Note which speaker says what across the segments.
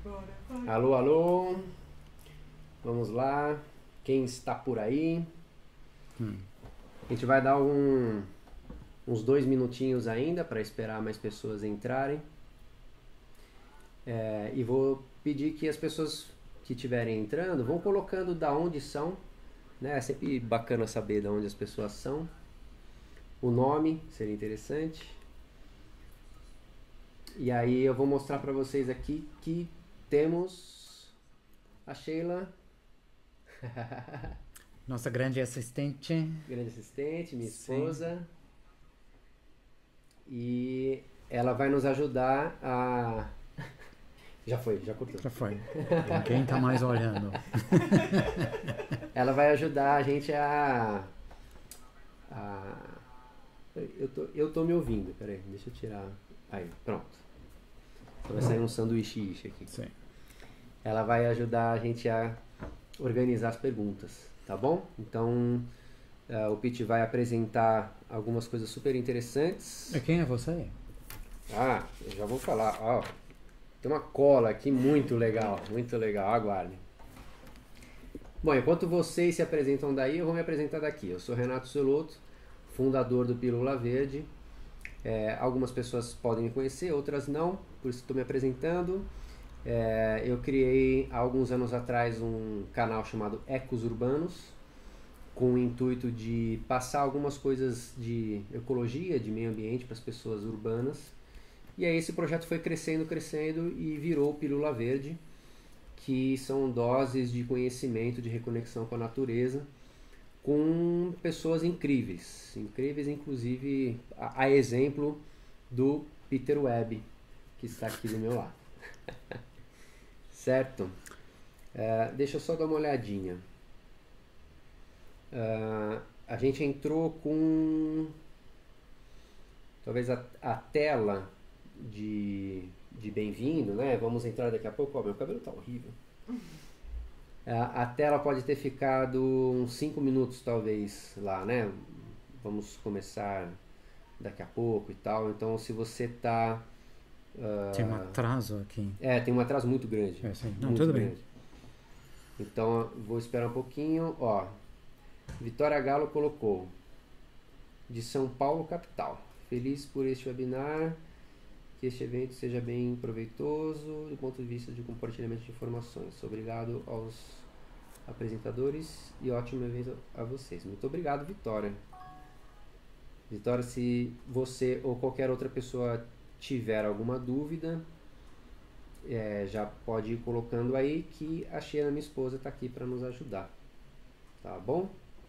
Speaker 1: Alô, alô. Vamos lá. Quem está por aí? A gente vai dar uns 2 minutinhos ainda para esperar mais pessoas entrarem. E vou pedir que as pessoas que estiverem entrando vão colocando da onde são, né? É sempre bacana saber de onde as pessoas são. O nome seria interessante. E aí eu vou mostrar para vocês aqui que temos a Sheila,
Speaker 2: nossa grande assistente.
Speaker 1: grande assistente, minha
Speaker 2: Sim.
Speaker 1: esposa. E ela vai nos ajudar a... Já foi, já cortou.
Speaker 2: Já foi. Ninguém tá mais olhando.
Speaker 1: Ela vai ajudar a gente Eu tô me ouvindo, peraí, deixa eu tirar. Aí, pronto. Vai sair um sanduíche aqui.
Speaker 2: Sim.
Speaker 1: Ela vai ajudar a gente a organizar as perguntas, tá bom? Então, o Pete vai apresentar algumas coisas super interessantes.
Speaker 2: E quem é você?
Speaker 1: Eu já vou falar. Ó, tem uma cola aqui muito legal, aguardem. Bom, enquanto vocês se apresentam daí, eu vou me apresentar daqui. Eu sou Renato Solotto, fundador do Pílula Verde. Algumas pessoas podem me conhecer, outras não, por isso estou me apresentando. Eu criei há alguns anos atrás um canal chamado Ecos Urbanos, com o intuito de passar algumas coisas de ecologia, de meio ambiente para as pessoas urbanas. E aí esse projeto foi crescendo e virou Pílula Verde, que são doses de conhecimento, de reconexão com a natureza, com pessoas incríveis, inclusive a exemplo do Peter Webb, que está aqui do meu lado. Certo? Deixa eu só dar uma olhadinha. A gente entrou com talvez a tela de bem-vindo, né? Vamos entrar daqui a pouco. Ó, meu cabelo tá horrível. A tela pode ter ficado uns 5 minutos talvez lá, né? Vamos começar daqui a pouco e tal. Então se você tá...
Speaker 2: Tem um atraso aqui.
Speaker 1: Tem um atraso muito grande.
Speaker 2: Sim. Não,
Speaker 1: muito
Speaker 2: tudo
Speaker 1: grande.
Speaker 2: bem.
Speaker 1: Então vou esperar um pouquinho. Ó, Vitória Galo colocou: de São Paulo, capital. Feliz por este webinar. Que este evento seja bem proveitoso do ponto de vista de compartilhamento de informações. Obrigado aos apresentadores e ótimo evento a vocês. Muito obrigado, Vitória. Vitória, se você ou qualquer outra pessoa tiver alguma dúvida, já pode ir colocando aí, que a Sheila, minha esposa, está aqui para nos ajudar. Tá bom?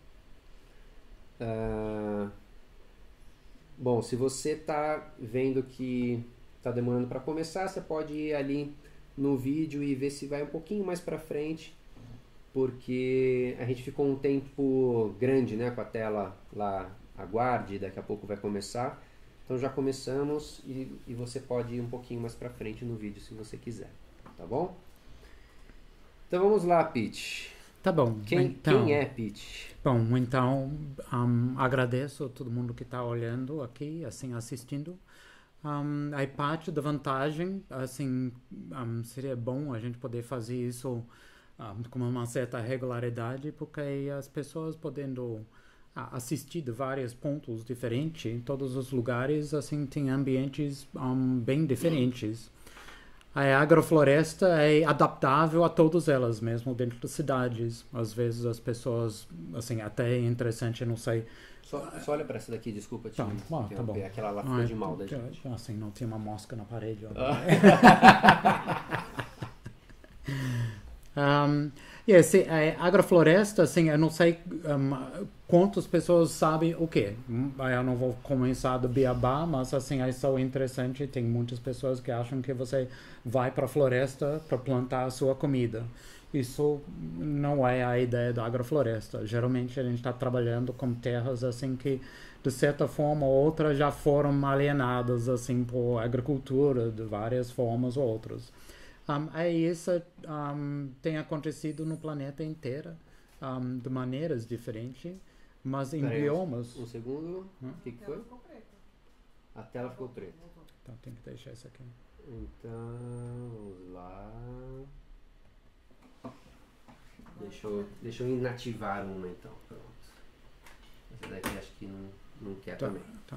Speaker 1: Bom, se você está vendo que está demorando para começar, você pode ir ali no vídeo e ver se vai um pouquinho mais para frente, porque a gente ficou um tempo grande, né, com a tela lá, aguarde, daqui a pouco vai começar. Então já começamos e você pode ir um pouquinho mais para frente no vídeo se você quiser, tá bom? Então vamos lá, Pete.
Speaker 2: Tá bom.
Speaker 1: Quem é Pete?
Speaker 2: Bom, então agradeço a todo mundo que está olhando aqui, assim, assistindo. A parte da vantagem, assim, seria bom a gente poder fazer isso com uma certa regularidade, porque as pessoas podendo assistir de vários pontos diferentes, em todos os lugares, assim, tem ambientes bem diferentes. A agrofloresta é adaptável a todas elas, mesmo dentro das cidades. Às vezes as pessoas, assim, até é interessante, não sei...
Speaker 1: Só olha para essa daqui, desculpa.
Speaker 2: Tá bom.
Speaker 1: Aquela lá ficou de mal da gente.
Speaker 2: Assim, não tinha uma mosca na parede. E assim, a agrofloresta, assim, eu não sei quantas pessoas sabem o quê. Eu não vou começar do beabá, mas assim, é só interessante. Tem muitas pessoas que acham que você vai para a floresta para plantar a sua comida. Isso não é a ideia da agrofloresta. Geralmente a gente está trabalhando com terras assim que, de certa forma ou outra, já foram alienadas assim por agricultura de várias formas ou outras. Isso tem acontecido no planeta inteiro, de maneiras diferentes, mas em biomas.
Speaker 1: Um segundo. O que foi? A tela ficou preta.
Speaker 2: Então tem que deixar isso aqui.
Speaker 1: Então, vamos lá. Deixa eu inativar uma então. Pronto. Essa daqui acho que não quer também.
Speaker 2: Tá.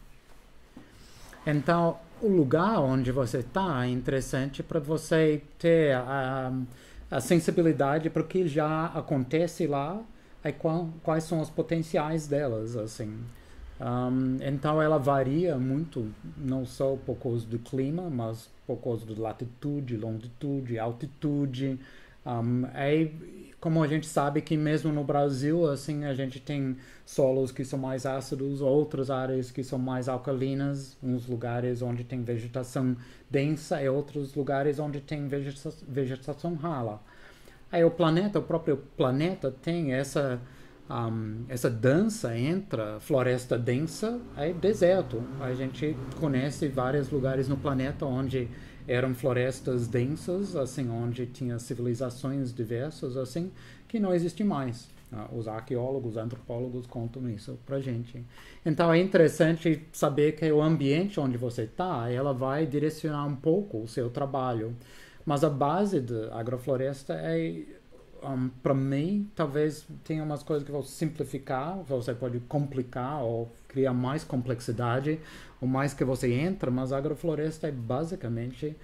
Speaker 2: Então, o lugar onde você está é interessante para você ter a sensibilidade para o que já acontece lá e quais são os potenciais delas, assim. Então, ela varia muito, não só por causa do clima, mas por causa de latitude, longitude, altitude. Como a gente sabe que mesmo no Brasil, assim, a gente tem solos que são mais ácidos, outras áreas que são mais alcalinas, uns lugares onde tem vegetação densa e outros lugares onde tem vegetação rala. Aí o próprio planeta tem essa dança entre floresta densa e deserto. A gente conhece vários lugares no planeta onde eram florestas densas, assim, onde tinha civilizações diversas, assim, que não existe mais. Os arqueólogos, antropólogos contam isso pra gente. Então é interessante saber que o ambiente onde você está, ela vai direcionar um pouco o seu trabalho. Mas a base da agrofloresta é, para mim, talvez tenha umas coisas que vão simplificar, você pode complicar ou criar mais complexidade, o mais que você entra, mas a agrofloresta é basicamente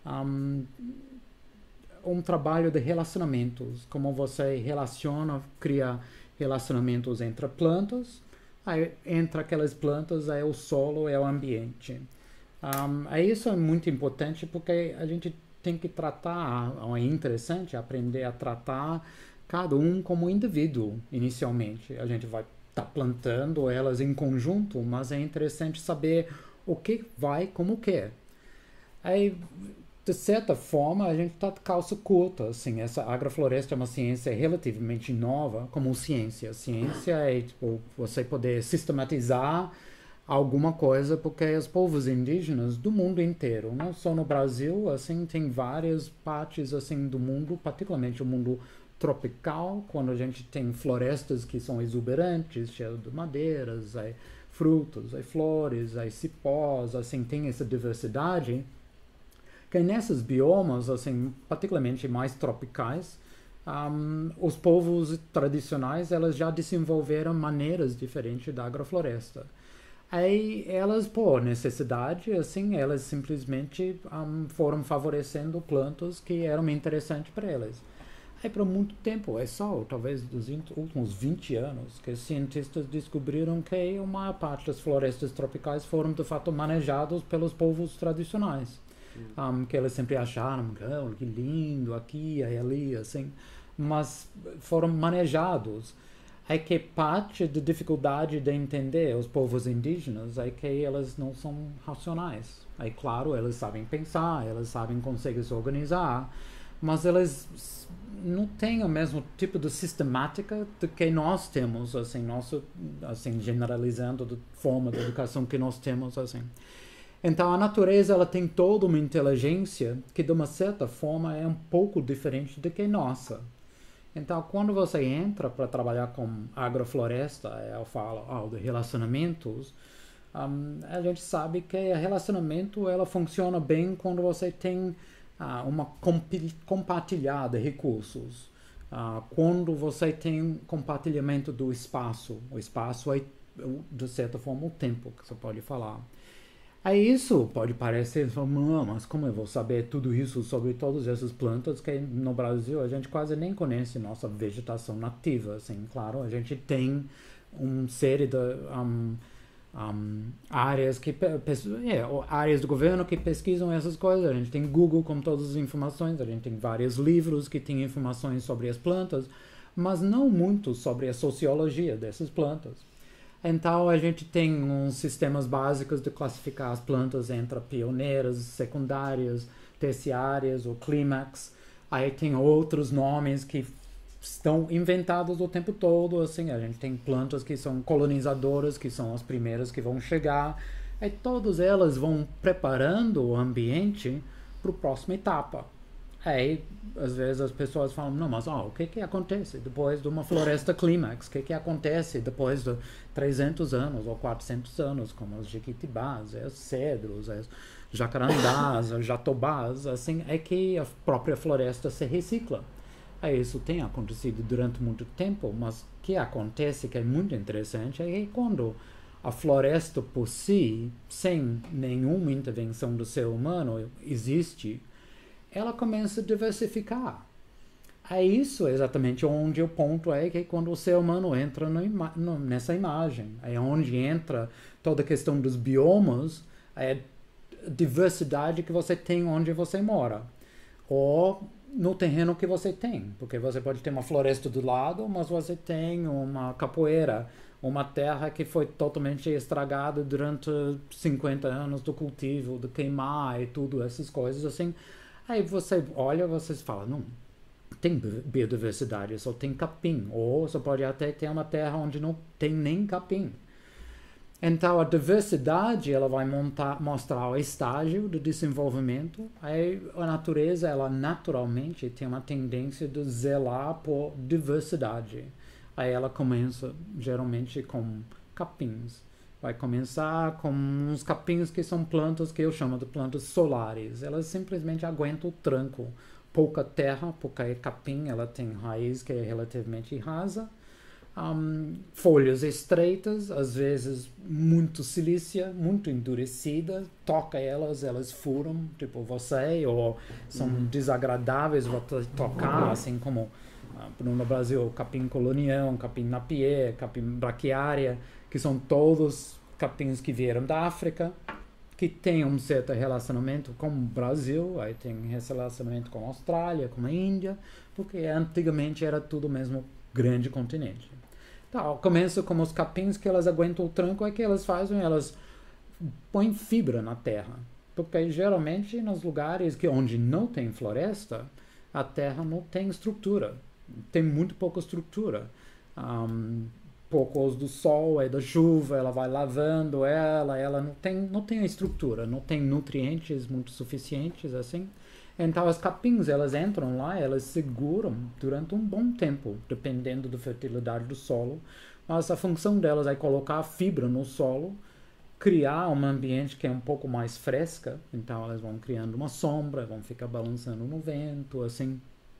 Speaker 2: um trabalho de relacionamentos, como você cria relacionamentos entre plantas, aí entre aquelas plantas é o solo, é o ambiente. Isso é muito importante porque a gente tem que tratar, é interessante aprender a tratar cada um como indivíduo inicialmente. A gente vai estar plantando elas em conjunto, mas é interessante saber o que vai como que. Aí, de certa forma, a gente está de calça curta, assim, essa agrofloresta é uma ciência relativamente nova como ciência. Ciência é, tipo, você poder sistematizar alguma coisa, porque os povos indígenas do mundo inteiro, não só no Brasil, assim, tem várias partes, assim, do mundo, particularmente o mundo tropical, quando a gente tem florestas que são exuberantes, cheias de madeiras, aí frutos, aí flores, aí cipós, assim, tem essa diversidade, que nesses biomas, assim, particularmente mais tropicais, os povos tradicionais, elas já desenvolveram maneiras diferentes da agrofloresta. Aí elas, por necessidade, assim, elas simplesmente foram favorecendo plantas que eram interessantes para elas. Aí por muito tempo, é só talvez dos últimos 20 anos, que os cientistas descobriram que a maior parte das florestas tropicais foram de fato manejadas pelos povos tradicionais. Que eles sempre acharam, que lindo, aqui e ali, assim, mas foram manejados. É que parte da dificuldade de entender os povos indígenas é que eles não são racionais. É claro, eles sabem pensar, eles conseguem se organizar, mas eles não têm o mesmo tipo de sistemática do que nós temos, assim, generalizando da forma de educação que nós temos, assim. Então a natureza ela tem toda uma inteligência que de uma certa forma é um pouco diferente do que nossa. Então quando você entra para trabalhar com agrofloresta, eu falo de relacionamentos, a gente sabe que o relacionamento ela funciona bem quando você tem uma compartilhar de recursos. Quando você tem compartilhamento do espaço, o espaço é de certa forma o tempo que você pode falar. Aí isso pode parecer, mas como eu vou saber tudo isso sobre todas essas plantas que no Brasil a gente quase nem conhece nossa vegetação nativa, assim, claro, a gente tem uma série de áreas do governo que pesquisam essas coisas, a gente tem Google com todas as informações, a gente tem vários livros que têm informações sobre as plantas, mas não muito sobre a sociologia dessas plantas. Então, a gente tem uns sistemas básicos de classificar as plantas entre pioneiras, secundárias, terciárias ou clímax. Aí tem outros nomes que estão inventados o tempo todo. Assim, a gente tem plantas que são colonizadoras, que são as primeiras que vão chegar. E todas elas vão preparando o ambiente para a próxima etapa. Aí, às vezes as pessoas falam, não, mas o que acontece depois de uma floresta clímax? O que acontece depois de 300 anos ou 400 anos, como os jequitibás, os cedros, os jacarandás, os jatobás, assim, é que a própria floresta se recicla. Aí isso tem acontecido durante muito tempo, mas o que acontece, que é muito interessante, é que quando a floresta por si, sem nenhuma intervenção do ser humano, existe, ela começa a diversificar. É isso exatamente onde o ponto é que quando o ser humano entra nessa imagem, é onde entra toda a questão dos biomas, é a diversidade que você tem onde você mora, ou no terreno que você tem, porque você pode ter uma floresta do lado, mas você tem uma capoeira, uma terra que foi totalmente estragada durante 50 anos do cultivo, de queimar e tudo, essas coisas assim. Aí você olha, você fala, não, tem biodiversidade, só tem capim. Ou você pode até ter uma terra onde não tem nem capim. Então a diversidade, ela vai mostrar o estágio do desenvolvimento. Aí a natureza, ela naturalmente tem uma tendência de zelar por diversidade. Aí ela começa geralmente com capins. Vai começar com uns capins que são plantas que eu chamo de plantas solares. Elas simplesmente aguentam o tranco. Pouca terra, porque capim ela tem raiz que é relativamente rasa. Folhas estreitas, às vezes muito silícia, muito endurecida. Toca elas furam, tipo você, ou são desagradáveis para tocar, assim como no Brasil, capim colonião, capim napier, capim braquiária, que são todos capins que vieram da África, que têm um certo relacionamento com o Brasil, aí tem relacionamento com a Austrália, com a Índia, porque antigamente era tudo mesmo grande continente. Então, começa com os capins que elas aguentam o tranco, é que elas fazem, elas põem fibra na terra, porque geralmente nos lugares onde não tem floresta, a terra não tem estrutura, tem muito pouca estrutura. Pouco do sol, da chuva, ela vai lavando ela não tem a estrutura, não tem nutrientes muito suficientes, assim. Então as capins, elas entram lá, elas seguram durante um bom tempo, dependendo da fertilidade do solo, mas a função delas é colocar a fibra no solo, criar um ambiente que é um pouco mais fresca, então elas vão criando uma sombra, vão ficar balançando no vento, assim.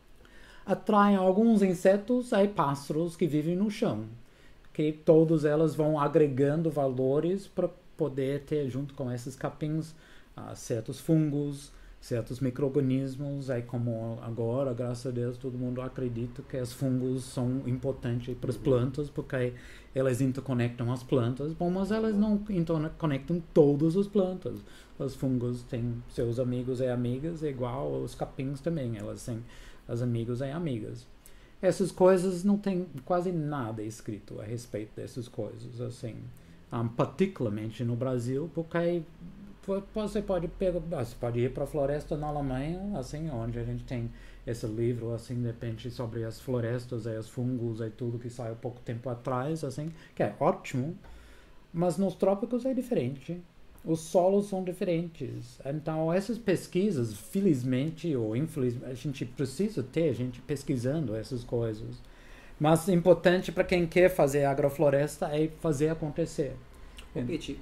Speaker 2: Atraem alguns insetos, aí pássaros que vivem no chão, que todas elas vão agregando valores para poder ter, junto com esses capins, certos fungos, certos micro-organismos. Aí como agora, graças a Deus, todo mundo acredita que os fungos são importantes para as plantas, porque elas interconectam as plantas, bom, mas elas não interconectam todas as plantas. Os fungos têm seus amigos e amigas, igual os capins também, elas têm os amigos e amigas. Essas coisas não tem quase nada escrito a respeito dessas coisas, assim, particularmente no Brasil, porque você pode ir para a floresta na Alemanha, assim, onde a gente tem esse livro, assim, de repente, sobre as florestas e os fungos e tudo que saiu pouco tempo atrás, assim, que é ótimo, mas nos trópicos é diferente. Os solos são diferentes. Então, essas pesquisas, felizmente ou infelizmente, a gente precisa ter gente pesquisando essas coisas. Mas importante para quem quer fazer agrofloresta é fazer acontecer.
Speaker 1: Pete,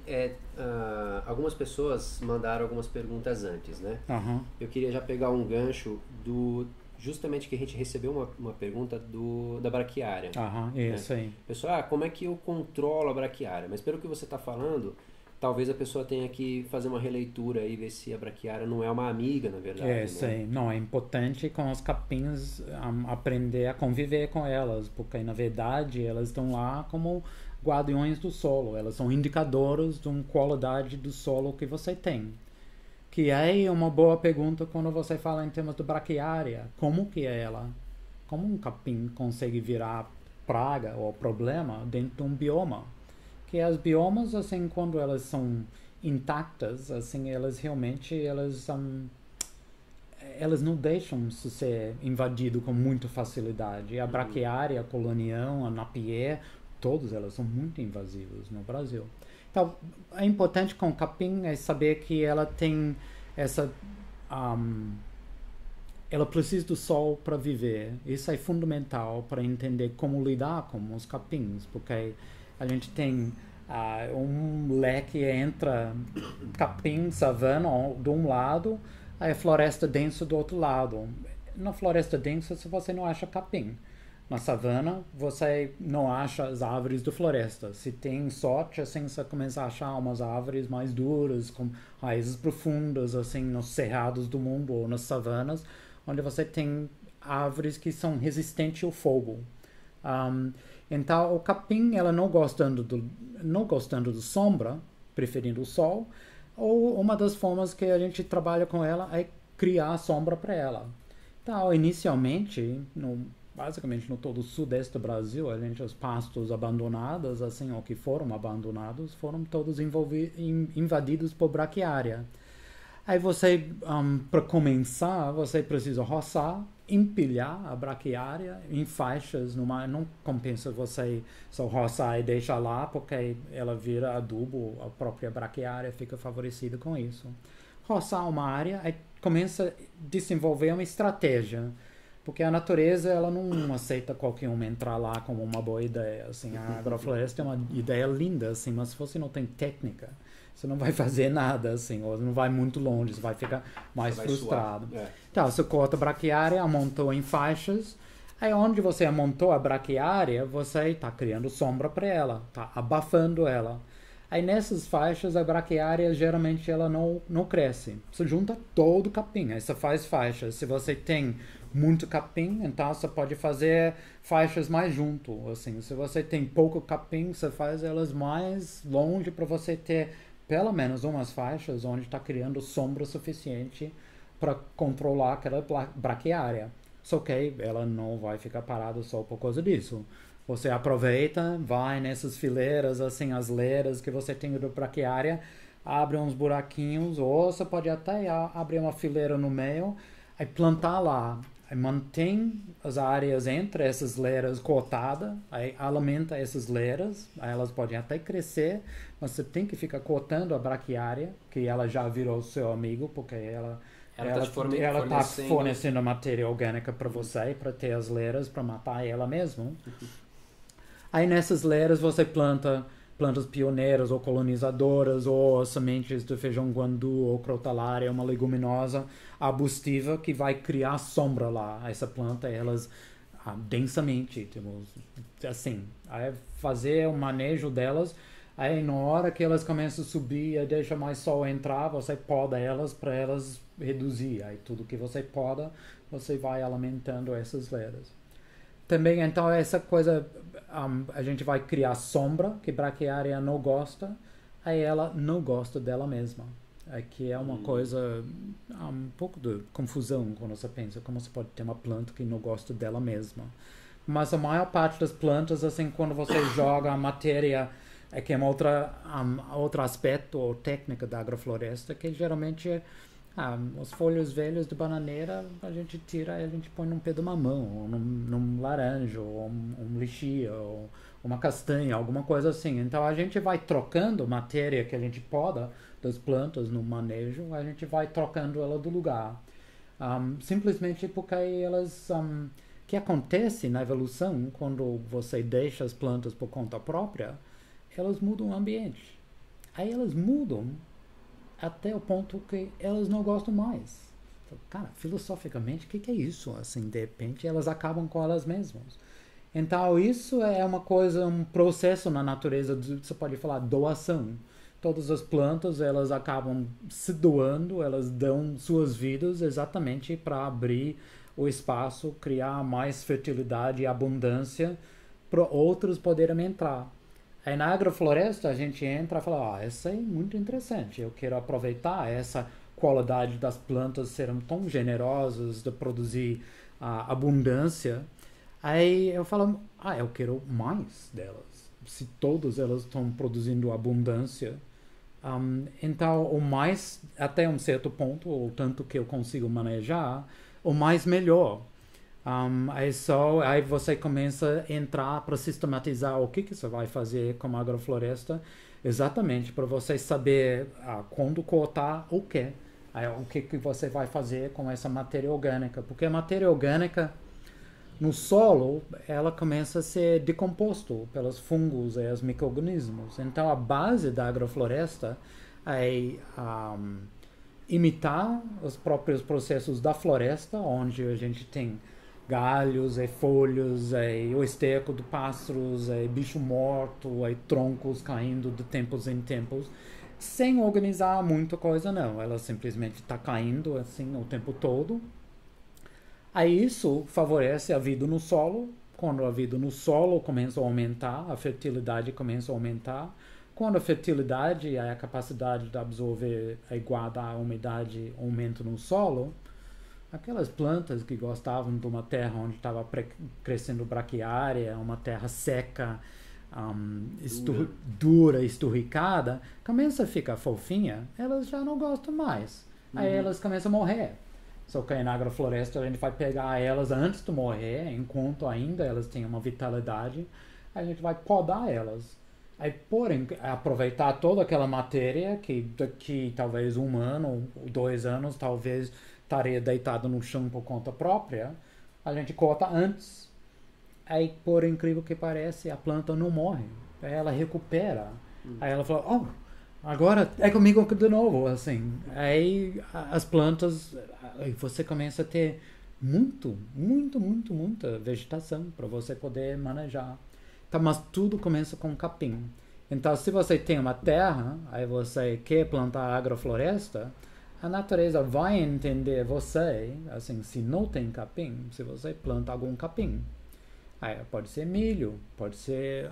Speaker 1: algumas pessoas mandaram algumas perguntas antes, né? Eu queria já pegar um gancho justamente que a gente recebeu uma pergunta da braquiária.
Speaker 2: Isso aí.
Speaker 1: Pessoal, como é que eu controlo a braquiária? Mas pelo que você está falando, talvez a pessoa tenha que fazer uma releitura e ver se a braquiária não é uma amiga, na verdade.
Speaker 2: Isso aí. Não, é importante com os capins aprender a conviver com elas, porque na verdade elas estão lá como guardiões do solo, elas são indicadores de uma qualidade do solo que você tem. Que é uma boa pergunta quando você fala em termos de braquiária. Como que é ela? Como um capim consegue virar praga ou problema dentro de um bioma? Que as biomas, assim, quando elas são intactas, assim, elas realmente, elas não deixam se ser invadido com muita facilidade. A braquiária, a colonião, a napier, todas elas são muito invasivas no Brasil. Então, é importante com o capim é saber que ela tem ela precisa do sol para viver. Isso é fundamental para entender como lidar com os capins, porque a gente tem um leque entre capim, savana de um lado, a floresta densa do outro lado. Na floresta densa você não acha capim. Na savana você não acha as árvores da floresta. Se tem sorte, assim, você começa a achar umas árvores mais duras, com raízes profundas, assim, nos cerrados do mundo ou nas savanas, onde você tem árvores que são resistentes ao fogo. Então, o capim, ela não gostando do sombra, preferindo o sol, ou uma das formas que a gente trabalha com ela é criar sombra para ela. Então, inicialmente, basicamente no todo o sudeste do Brasil, os pastos abandonados, assim, ou que foram abandonados, foram todos invadidos por braquiária. Aí você, para começar, você precisa roçar, empilhar a braquiária em faixas. Não compensa você só roçar e deixar lá, porque ela vira adubo, a própria braquiária fica favorecida com isso. Roçar uma área, aí começa a desenvolver uma estratégia, porque a natureza ela não aceita qualquer um entrar lá como uma boa ideia. Assim, a agrofloresta é uma ideia linda, assim, mas se você não tem técnica, você não vai fazer nada, assim, ou não vai muito longe, você vai ficar mais frustrado. Então, você corta a braquiária, amontou em faixas, aí onde você amontou a braquiária, você está criando sombra para ela, está abafando ela. Aí nessas faixas, a braquiária geralmente ela não cresce. Você junta todo o capim, aí você faz faixas. Se você tem muito capim, então você pode fazer faixas mais junto. Assim, se você tem pouco capim, você faz elas mais longe para você ter pelo menos umas faixas onde está criando sombra suficiente para controlar aquela braquiária. Só que ela não vai ficar parada só por causa disso. Você aproveita, vai nessas fileiras, assim, as leiras que você tem da braquiária, abre uns buraquinhos, ou você pode até abrir uma fileira no meio, aí plantar lá, aí mantém as áreas entre essas leiras cortadas, aí alimenta essas leiras, aí elas podem até crescer, mas você tem que ficar cortando a braquiária, que ela já virou seu amigo, porque ela está fornecendo matéria orgânica para você, para ter as leiras, para matar ela mesmo. Aí nessas leiras você planta plantas pioneiras ou colonizadoras, ou sementes de feijão guandu ou crotalária, uma leguminosa arbustiva que vai criar sombra lá. Essa planta, elas densamente, assim, aí fazer o manejo delas. Aí na hora que elas começam a subir e deixa mais sol entrar, você poda elas para elas reduzir. Aí tudo que você poda, você vai alimentando essas leiras. Também, então, essa coisa, a gente vai criar sombra, que braquiária não gosta, aí ela não gosta dela mesma. Aqui é uma coisa, um pouco de confusão quando você pensa como você pode ter uma planta que não gosta dela mesma. Mas a maior parte das plantas, assim, quando você joga a matéria, é que é outro aspecto ou técnica da agrofloresta, que geralmente os folhos velhos de bananeira a gente tira e a gente põe num pé de mamão, ou num laranja, ou um lixia, ou uma castanha, alguma coisa assim. Então a gente vai trocando matéria que a gente poda das plantas no manejo, a gente vai trocando ela do lugar. Simplesmente porque elas... que acontece na evolução, quando você deixa as plantas por conta própria, elas mudam o ambiente. Aí elas mudam até o ponto que elas não gostam mais. Cara, filosoficamente, o que é isso? Assim, de repente, elas acabam com elas mesmas. Então, isso é uma coisa, um processo na natureza, você pode falar, doação. Todas as plantas, elas acabam se doando, elas dão suas vidas exatamente para abrir o espaço, criar mais fertilidade e abundância para outros poderem entrar. Aí na agrofloresta a gente entra e fala, essa é muito interessante, eu quero aproveitar essa qualidade das plantas serem tão generosas de produzir abundância. Aí eu falo, eu quero mais delas. Se todas elas estão produzindo abundância, então o mais, até um certo ponto, ou tanto que eu consigo manejar, o mais melhor. Aí você começa a entrar para sistematizar o que você vai fazer com a agrofloresta, exatamente para você saber quando cortar o quê. Aí, o que você vai fazer com essa matéria orgânica? Porque a matéria orgânica no solo, ela começa a ser decomposto pelos fungos e os micro-organismos. Então, a base da agrofloresta é imitar os próprios processos da floresta, onde a gente tem galhos, folhas, o esterco de pássaros, bicho morto, troncos caindo de tempos em tempos, sem organizar muita coisa não. Ela simplesmente está caindo assim o tempo todo. Aí isso favorece a vida no solo. Quando a vida no solo começa a aumentar, a fertilidade começa a aumentar. Quando a fertilidade e a capacidade de absorver a igual à umidade aumenta no solo, aquelas plantas que gostavam de uma terra onde estava crescendo braquiária, uma terra seca, dura, esturricada, começa a ficar fofinha, elas já não gostam mais. Aí elas começam a morrer. Só que na agrofloresta a gente vai pegar elas antes de morrer, enquanto ainda elas têm uma vitalidade, a gente vai podar elas. Aí, porém, aproveitar toda aquela matéria que daqui talvez 1 ano, 2 anos, talvez estaria deitada no chão por conta própria, a gente corta antes. Aí, por incrível que pareça, a planta não morre. Aí ela recupera. Aí ela fala, oh, agora é comigo de novo, assim. Aí as plantas, aí você começa a ter muita vegetação para você poder manejar. Então, mas tudo começa com capim. Então, se você tem uma terra, aí você quer plantar agrofloresta, a natureza vai entender você, assim, se não tem capim, se você planta algum capim. Aí, pode ser milho, pode ser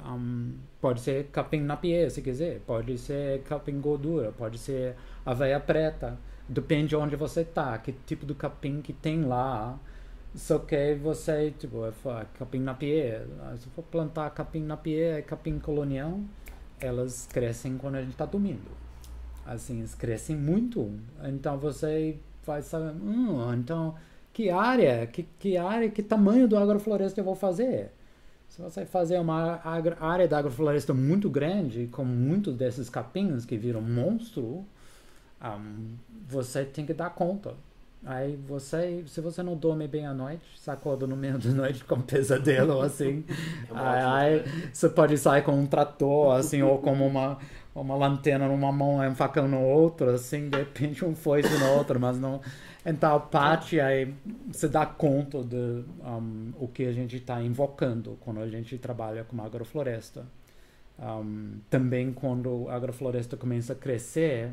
Speaker 2: capim napier, se quiser, pode ser capim gordura, pode ser aveia preta, depende de onde você está, que tipo de capim que tem lá. Só que você, tipo, capim napier, se for plantar capim napier e capim colonial, elas crescem quando a gente está dormindo. Assim, eles crescem muito. Então você vai saber, então, que tamanho do agrofloresta eu vou fazer? Se você fazer uma área da agrofloresta muito grande, com muitos desses capins que viram monstro, você tem que dar conta. Aí se você não dorme bem à noite, você acorda no meio da noite com um pesadelo, assim. Aí você pode sair com um trator, assim, ou com uma lanterna numa mão e um facão no outro, assim, de repente um foice no outro, mas não... Então, parte aí você dá conta de o que a gente está invocando quando a gente trabalha com agrofloresta. Também quando a agrofloresta começa a crescer,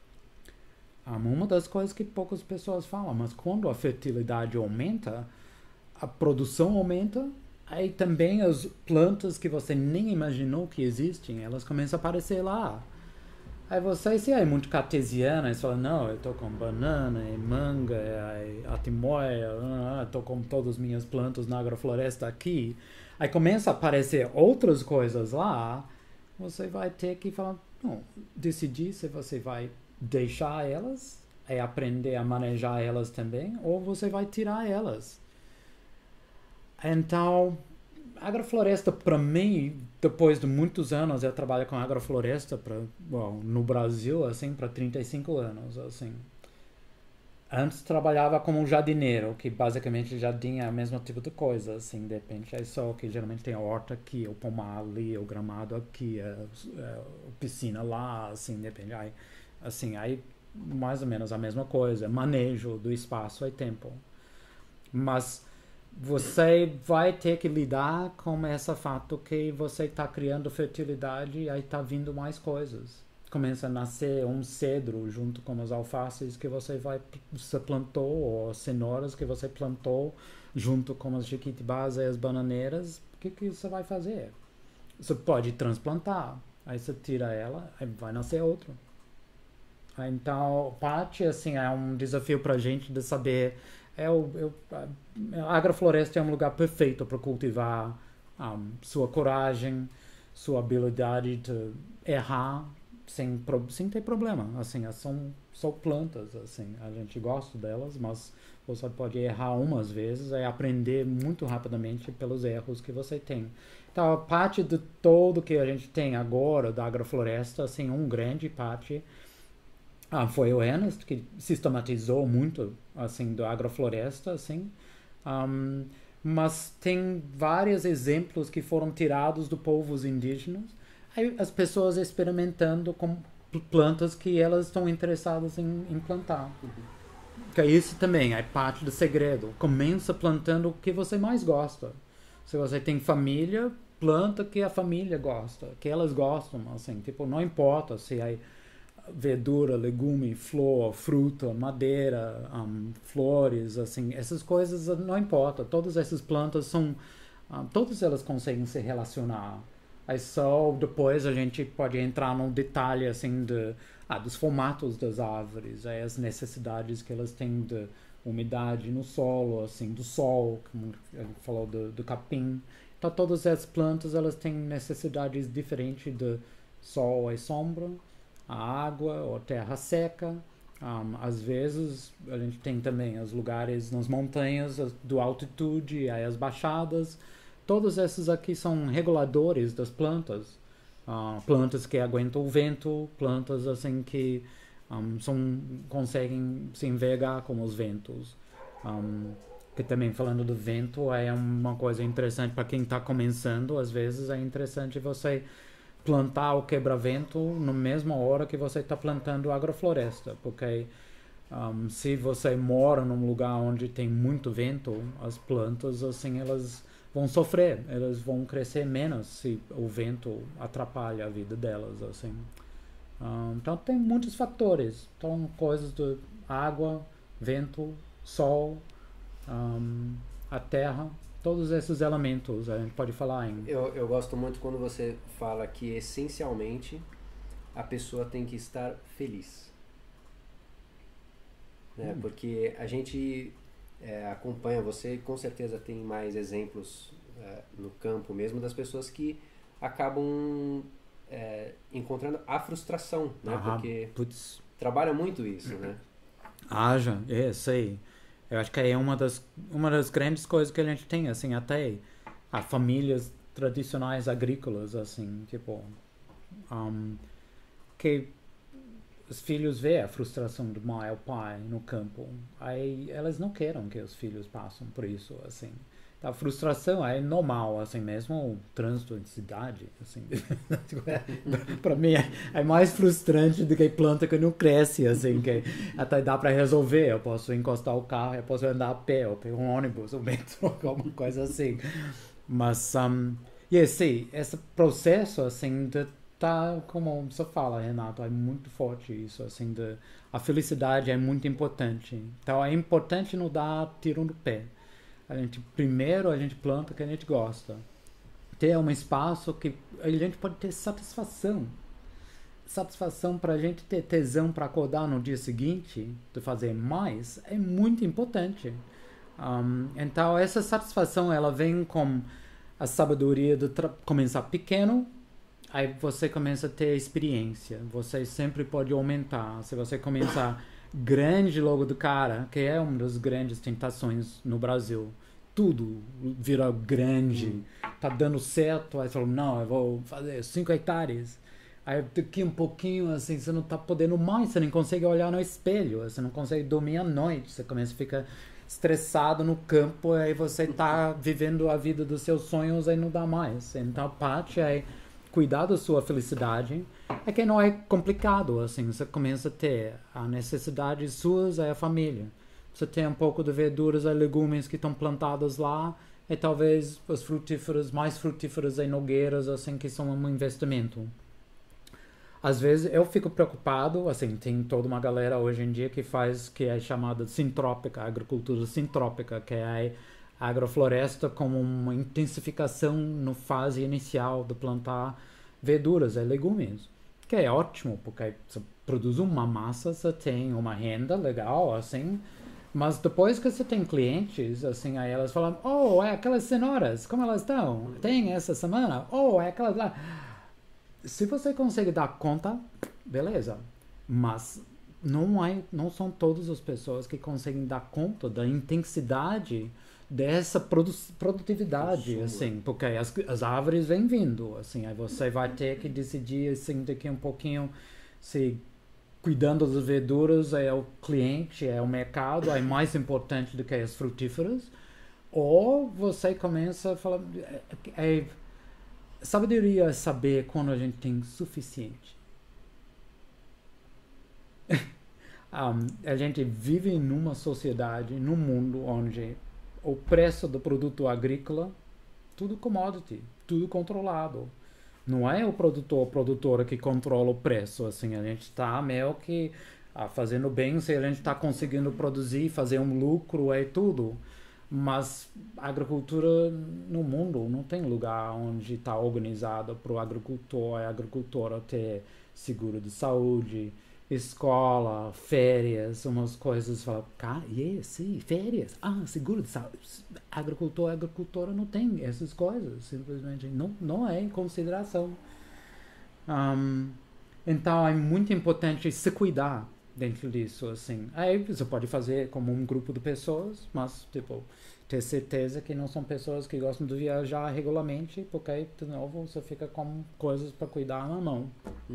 Speaker 2: uma das coisas que poucas pessoas falam, mas quando a fertilidade aumenta, a produção aumenta, aí também as plantas que você nem imaginou que existem, elas começam a aparecer lá. Aí você, se é muito cartesiano, você fala, não, eu tô com banana, e manga, e atimóia, tô com todas as minhas plantas na agrofloresta aqui. Aí começa a aparecer outras coisas lá, você vai ter que falar, não, decidir se você vai deixar elas, aprender a manejar elas também, ou você vai tirar elas. Então, agrofloresta, para mim, depois de muitos anos, eu trabalho com agrofloresta no Brasil, assim, para 35 anos, assim. Antes trabalhava como um jardineiro, que basicamente jardim é o mesmo tipo de coisa, assim, de repente é só que geralmente tem a horta aqui, o pomar ali, o gramado aqui, a piscina lá, assim, depende. Aí mais ou menos a mesma coisa, manejo do espaço e tempo. Mas você vai ter que lidar com esse fato que você está criando fertilidade e aí está vindo mais coisas. Começa a nascer um cedro junto com as alfaces que você plantou, ou cenouras que você plantou junto com as jequitibás e as bananeiras. O que você vai fazer? Você pode transplantar, aí você tira ela, aí vai nascer outro. Então, parte, assim, é um desafio para a gente de saber... a agrofloresta é um lugar perfeito para cultivar sua coragem, sua habilidade de errar sem ter problema. Assim, são plantas, assim, a gente gosta delas, mas você pode errar umas vezes e aprender muito rapidamente pelos erros que você tem. Então, a parte de todo que a gente tem agora da agrofloresta, assim, grande parte Foi o Ernest que sistematizou muito, assim, da agrofloresta, assim. Um, mas tem vários exemplos que foram tirados do povos indígenas. Aí as pessoas experimentando com plantas que elas estão interessadas em plantar. Que isso também é parte do segredo. Começa plantando o que você mais gosta. Se você tem família, planta que a família gosta, que elas gostam, assim, tipo, não importa se é verdura, legume, flor, fruta, madeira, flores, assim, essas coisas não importa. Todas essas plantas são, todas elas conseguem se relacionar. Aí só depois a gente pode entrar num detalhe, assim, dos formatos das árvores, aí as necessidades que elas têm de umidade no solo, assim, do sol, como a gente falou do capim. Então todas as plantas elas têm necessidades diferentes de sol e sombra, a água ou terra seca. Às vezes a gente tem também os lugares nas montanhas do altitude, aí as baixadas. Todos esses aqui são reguladores das plantas. Plantas que aguentam o vento, plantas assim que conseguem se envergar com os ventos. Que também falando do vento é uma coisa interessante para quem está começando. Às vezes é interessante você plantar o quebra-vento na mesma hora que você está plantando agrofloresta, porque se você mora num lugar onde tem muito vento, as plantas assim elas vão sofrer, elas vão crescer menos se o vento atrapalha a vida delas, assim. Então tem muitos fatores, então coisas de água, vento, sol, a terra, todos esses elementos a gente pode falar em...
Speaker 1: Eu gosto muito quando você fala que essencialmente a pessoa tem que estar feliz, né? Porque a gente acompanha você e com certeza tem mais exemplos no campo mesmo das pessoas que acabam encontrando a frustração, né? Porque trabalha muito isso, né?
Speaker 2: Sei. Eu acho que é uma das grandes coisas que a gente tem, assim, até as famílias tradicionais agrícolas, assim, tipo, que os filhos veem a frustração do mãe ou pai no campo, aí elas não querem que os filhos passem por isso, assim. A frustração é normal, assim, mesmo o trânsito de cidade, assim. Para mim é mais frustrante do que planta que não cresce, assim, que até dá para resolver. Eu posso encostar o carro, eu posso andar a pé, ou pegar um ônibus, ou metrô, alguma coisa assim. Mas, esse processo, assim, tá, como você fala, Renato, é muito forte isso, assim, a felicidade é muito importante. Então, é importante não dar tiro no pé. Primeiro a gente planta o que a gente gosta. Ter um espaço que a gente pode ter satisfação. Satisfação para a gente ter tesão para acordar no dia seguinte, de fazer mais, é muito importante. Então essa satisfação ela vem com a sabedoria de começar pequeno, aí você começa a ter experiência. Você sempre pode aumentar. Se você começar grande logo do cara, que é uma das grandes tentações no Brasil. Tudo vira grande, tá dando certo, aí você fala, não, eu vou fazer 5 hectares. Aí daqui um pouquinho, assim, você não tá podendo mais, você não consegue olhar no espelho, você não consegue dormir à noite, você começa a ficar estressado no campo, aí você tá vivendo a vida dos seus sonhos, aí não dá mais. Então a parte é cuidar da sua felicidade, é que não é complicado, assim, você começa a ter as necessidades suas, aí a família. Você tem um pouco de verduras e legumes que estão plantados lá, e talvez os frutíferos, mais frutíferos e nogueiras, assim, que são um investimento. Às vezes eu fico preocupado, assim, tem toda uma galera hoje em dia que é chamada sintrópica, agricultura sintrópica, que é a agrofloresta como uma intensificação na fase inicial de plantar verduras e legumes, que é ótimo, porque você produz uma massa, você tem uma renda legal, assim, mas depois que você tem clientes, assim, aí elas falam, oh, é aquelas cenouras, como elas estão? Tem essa semana? Oh, é aquelas lá. Se você consegue dar conta, beleza, mas não são todas as pessoas que conseguem dar conta da intensidade dessa produtividade, assim, porque as árvores vêm vindo, assim, aí você vai ter que decidir, assim, daqui um pouquinho se cuidando das verduras é o cliente, é o mercado, é mais importante do que as frutíferas. Ou você começa a falar... Sabedoria é saber quando a gente tem suficiente. A gente vive numa sociedade, num mundo onde o preço do produto agrícola, tudo commodity, tudo controlado. Não é o produtor ou produtora que controla o preço, assim, a gente está meio que fazendo bem, se a gente está conseguindo produzir, fazer um lucro, é tudo. Mas a agricultura no mundo não tem lugar onde está organizado para o agricultor e a agricultora ter seguro de saúde, escola, férias, umas coisas. Fala, sim, férias, seguro de saúde. Agricultor e agricultora não tem essas coisas, simplesmente não é em consideração. Então é muito importante se cuidar dentro disso, assim. Aí você pode fazer como um grupo de pessoas, mas, tipo, ter certeza que não são pessoas que gostam de viajar regularmente, porque aí, de novo, você fica com coisas para cuidar na mão.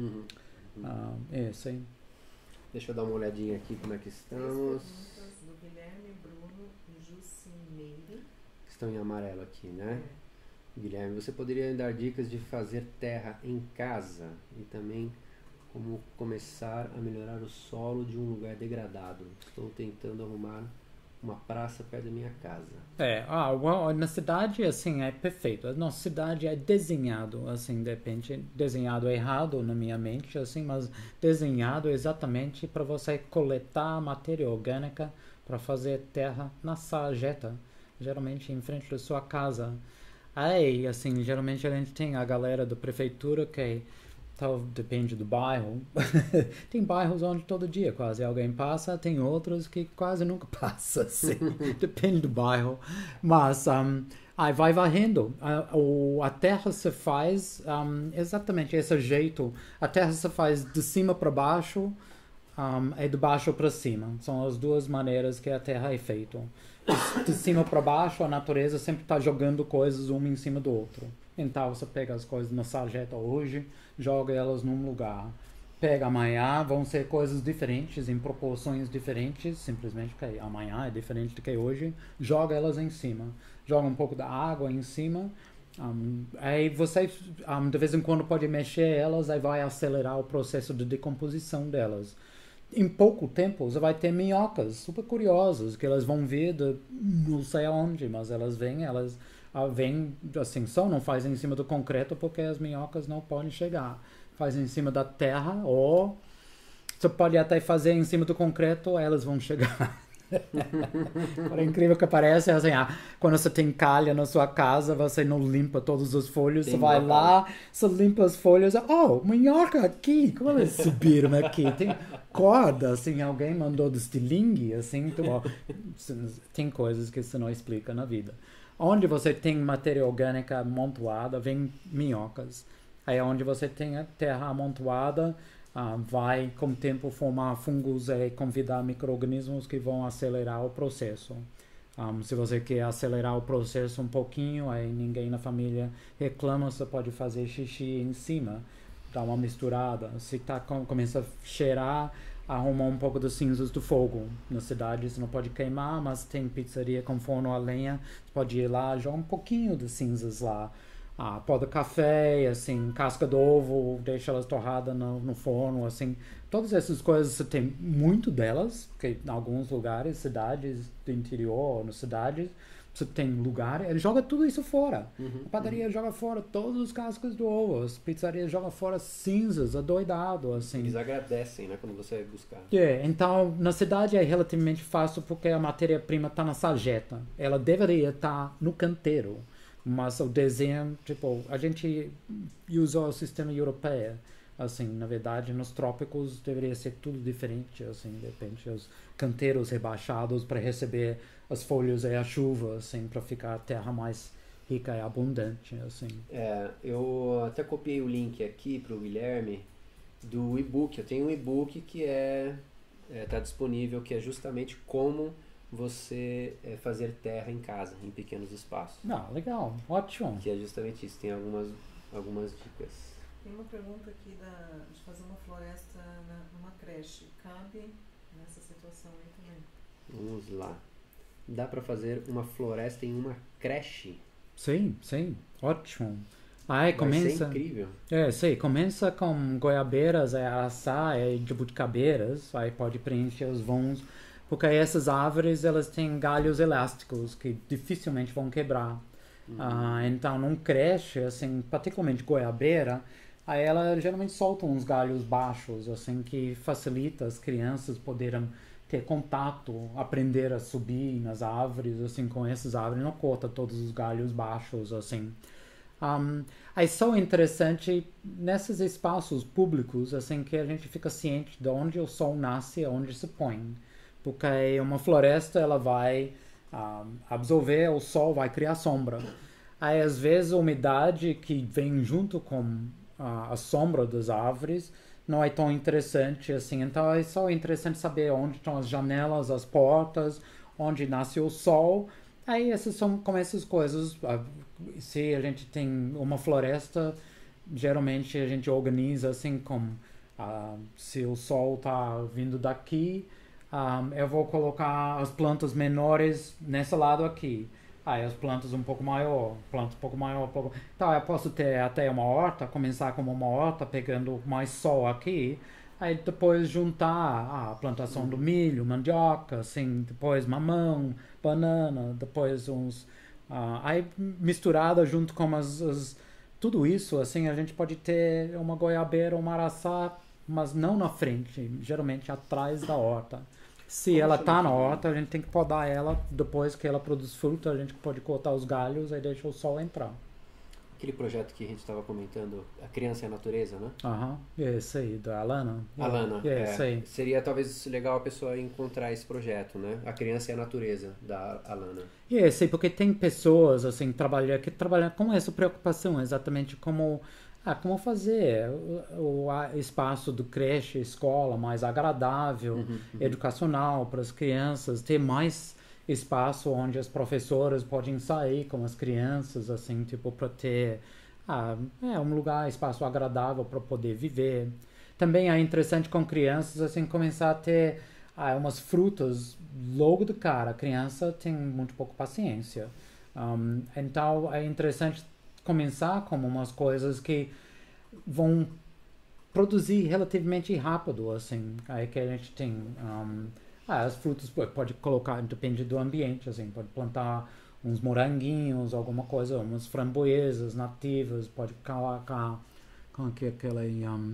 Speaker 2: Sim.
Speaker 1: Deixa eu dar uma olhadinha aqui como é que estamos.
Speaker 3: Perguntas do Guilherme, Bruno e Jucimeire.
Speaker 1: Estão em amarelo aqui, né? Guilherme, você poderia dar dicas de fazer terra em casa e também como começar a melhorar o solo de um lugar degradado? Estou tentando arrumar uma praça perto da minha casa.
Speaker 2: Na cidade, assim, é perfeito. A nossa cidade é desenhado, assim, de repente, desenhado errado na minha mente, assim, mas desenhado exatamente para você coletar matéria orgânica para fazer terra na sarjeta, geralmente em frente da sua casa. Aí, assim, geralmente a gente tem a galera da prefeitura que depende do bairro. Tem bairros onde todo dia quase alguém passa, tem outros que quase nunca passa, assim. Depende do bairro. Mas aí vai varrendo. A terra se faz exatamente esse jeito. A terra se faz de cima para baixo e de baixo para cima. São as duas maneiras que a terra é feita. De cima para baixo, a natureza sempre está jogando coisas um em cima do outro. Então você pega as coisas na sarjeta hoje, joga elas num lugar. Pega amanhã, vão ser coisas diferentes, em proporções diferentes, simplesmente porque amanhã é diferente do que hoje. Joga elas em cima. Joga um pouco da água em cima. Aí você, de vez em quando, pode mexer elas, aí vai acelerar o processo de decomposição delas. Em pouco tempo, você vai ter minhocas super curiosas, que elas vão vir de não sei aonde, mas elas vêm assim, só não fazem em cima do concreto porque as minhocas não podem chegar. Fazem em cima da terra, ou você pode até fazer em cima do concreto, elas vão chegar. É incrível que parece, assim, quando você tem calha na sua casa, você não limpa todos os folhos, você vai lá, você limpa as folhas, minhoca aqui, como elas subiram aqui? Tem corda, assim, alguém mandou de estilingue, assim, então, tem coisas que você não explica na vida. Onde você tem matéria orgânica amontoada, vem minhocas. Aí onde você tem a terra amontoada, vai com o tempo formar fungos e convidar micro-organismos que vão acelerar o processo. Se você quer acelerar o processo um pouquinho, aí ninguém na família reclama, você pode fazer xixi em cima, dar uma misturada. Se começa a cheirar, arruma um pouco das cinzas do fogo. Na cidade você não pode queimar, mas tem pizzaria com forno a lenha, você pode ir lá, joga um pouquinho de cinzas lá. Pó de café, assim, casca de ovo, deixa elas torradas no forno, assim. Todas essas coisas, você tem muito delas, porque em alguns lugares, cidades do interior, nas cidades, você tem lugar, ele joga tudo isso fora. A padaria joga fora todos os cascos do ovo, as pizzarias jogam fora cinzas, adoidado, assim.
Speaker 1: Eles agradecem, né, quando você vai buscar.
Speaker 2: Então, na cidade é relativamente fácil porque a matéria-prima está na sarjeta. Ela deveria estar no canteiro. Mas o desenho, tipo, a gente usou o sistema europeu, assim, na verdade, nos trópicos deveria ser tudo diferente, assim, de repente, os canteiros rebaixados para receber as folhas e a chuva, assim, para ficar a terra mais rica e abundante, assim.
Speaker 1: Eu até copiei o link aqui para o Guilherme do e-book. Eu tenho um e-book que tá disponível, que é justamente como você fazer terra em casa, em pequenos espaços.
Speaker 2: Legal, ótimo.
Speaker 1: Que é justamente isso, tem algumas dicas.
Speaker 3: Tem uma pergunta aqui de fazer uma floresta numa creche. Cabe nessa situação aí também?
Speaker 1: Vamos lá. Dá para fazer uma floresta em uma creche?
Speaker 2: Sim, ótimo. Aí
Speaker 1: Vai ser
Speaker 2: começa.
Speaker 1: incrível.
Speaker 2: Sim, começa com goiabeiras, araçá, jabuticabeiras, aí pode preencher os vãos, porque essas árvores elas têm galhos elásticos que dificilmente vão quebrar. Então, não cresce, assim, particularmente goiabeira, aí ela geralmente solta uns galhos baixos, assim, que facilita as crianças poderem ter contato, aprender a subir nas árvores, assim, com essas árvores, não corta todos os galhos baixos, assim. Aí só interessante nesses espaços públicos, assim, que a gente fica ciente de onde o sol nasce e onde se põe. Porque uma floresta, ela vai absorver o sol, vai criar sombra. Aí, às vezes, a umidade que vem junto com a sombra das árvores não é tão interessante assim. Então, é só interessante saber onde estão as janelas, as portas, onde nasce o sol. Aí, essas são como essas coisas. Se a gente tem uma floresta, geralmente a gente organiza assim como se o sol está vindo daqui, eu vou colocar as plantas menores nesse lado aqui. Aí as plantas um pouco maior, Então eu posso ter até uma horta, começar como uma horta, pegando mais sol aqui. Aí depois juntar a plantação do milho, mandioca, assim, depois mamão, banana, depois uns... aí misturada junto com tudo isso, assim, a gente pode ter uma goiabeira, uma araçá, mas não na frente, geralmente atrás da horta. Se ela tá na horta, a gente tem que podar ela, depois que ela produz fruta, a gente pode cortar os galhos e deixar o sol entrar.
Speaker 1: Aquele projeto que a gente estava comentando, A Criança e a Natureza, né?
Speaker 2: Esse aí, da Alana.
Speaker 1: Alana,
Speaker 2: Esse aí.
Speaker 1: Seria talvez legal a pessoa encontrar esse projeto, né? A Criança e a Natureza, da Alana.
Speaker 2: Esse aí, porque tem pessoas, assim, que trabalham com essa preocupação, exatamente como fazer o espaço do creche, escola mais agradável, educacional para as crianças, ter mais espaço onde as professoras podem sair com as crianças, assim, tipo, para ter um lugar, espaço agradável para poder viver. Também é interessante com crianças, assim, começar a ter umas frutas logo de cara. A criança tem muito pouco paciência. Então, é interessante começar com umas coisas que vão produzir relativamente rápido, assim. Aí que a gente tem... as frutas pode colocar, depende do ambiente, assim, pode plantar uns moranguinhos, alguma coisa, umas framboesas nativas, pode colocar com aquela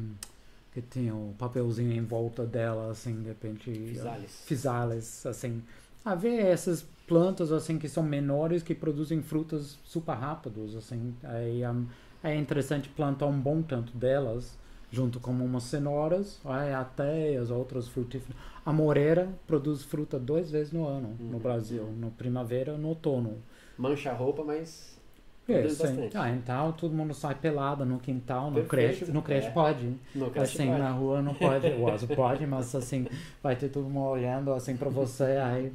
Speaker 2: que tem o papelzinho em volta dela, assim, de repente... Fisales, assim. Ver essas plantas, assim, que são menores, que produzem frutas super rápidos, assim. Aí é interessante plantar um bom tanto delas, junto com umas cenouras, até as outras frutíferas. A moreira produz fruta 2 vezes no ano no Brasil, no primavera e no outono.
Speaker 1: Mancha a roupa, mas produz bastante.
Speaker 2: Então todo mundo sai pelado no quintal, no
Speaker 1: Perfeito.
Speaker 2: creche pode.
Speaker 1: No creche
Speaker 2: assim,
Speaker 1: pode.
Speaker 2: Na rua não pode, pode, mas assim, vai ter todo mundo olhando assim pra você, aí...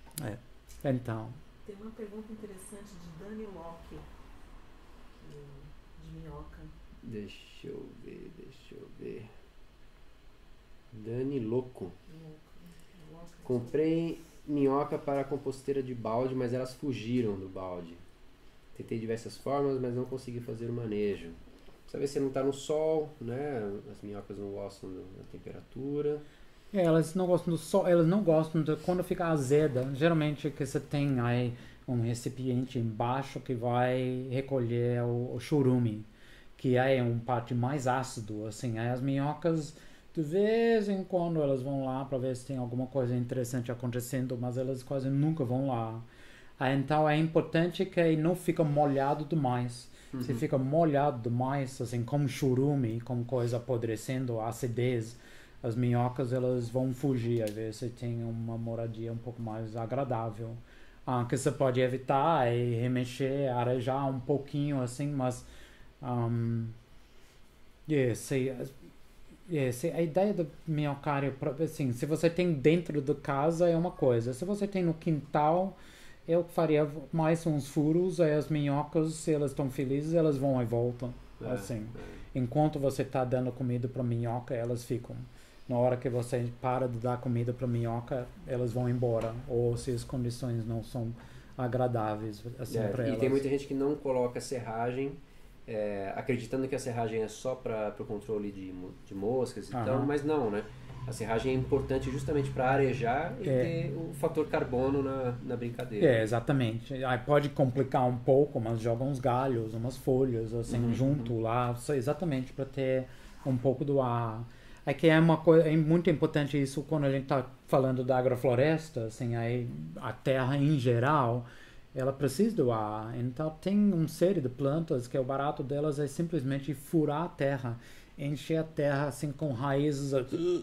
Speaker 2: Então...
Speaker 3: Tem uma pergunta interessante de Dani Locke, de Minhoca.
Speaker 1: Deixa eu ver. Dani Louco. Comprei minhoca para a composteira de balde, mas elas fugiram do balde. Tentei diversas formas, mas não consegui fazer o manejo. Precisa ver se não está no sol, né? As minhocas não gostam da temperatura.
Speaker 2: Elas não gostam do sol, elas não gostam de quando fica azeda. Geralmente que você tem aí um recipiente embaixo que vai recolher o churume, que é um parte mais ácido, assim. Aí as minhocas, de vez em quando, elas vão lá para ver se tem alguma coisa interessante acontecendo, mas elas quase nunca vão lá. Aí, então é importante que não fica molhado demais. Se fica molhado demais, assim, como churume, como coisa apodrecendo, acidez, as minhocas elas vão fugir. Às vezes você tem uma moradia um pouco mais agradável. Que você pode evitar e remexer, arejar um pouquinho, assim, mas... a ideia do minhocário, assim, se você tem dentro da casa é uma coisa. Se você tem no quintal, eu faria mais uns furos, aí as minhocas, se elas estão felizes, elas vão e voltam. assim. Enquanto você está dando comida para minhoca, elas ficam. Na hora que você para de dar comida para minhoca, elas vão embora. Ou se as condições não são agradáveis assim para elas.
Speaker 1: E tem muita gente que não coloca serragem, acreditando que a serragem é só para o controle de moscas e tal, mas não, né? A serragem é importante justamente para arejar e ter o fator carbono na brincadeira.
Speaker 2: Exatamente. Aí pode complicar um pouco, mas joga uns galhos, umas folhas assim junto lá, exatamente para ter um pouco do ar. É que é uma coisa, é muito importante isso quando a gente está falando da agrofloresta, assim, aí a terra em geral, ela precisa do ar. Então tem uma série de plantas que o barato delas é simplesmente furar a terra, encher a terra assim com raízes,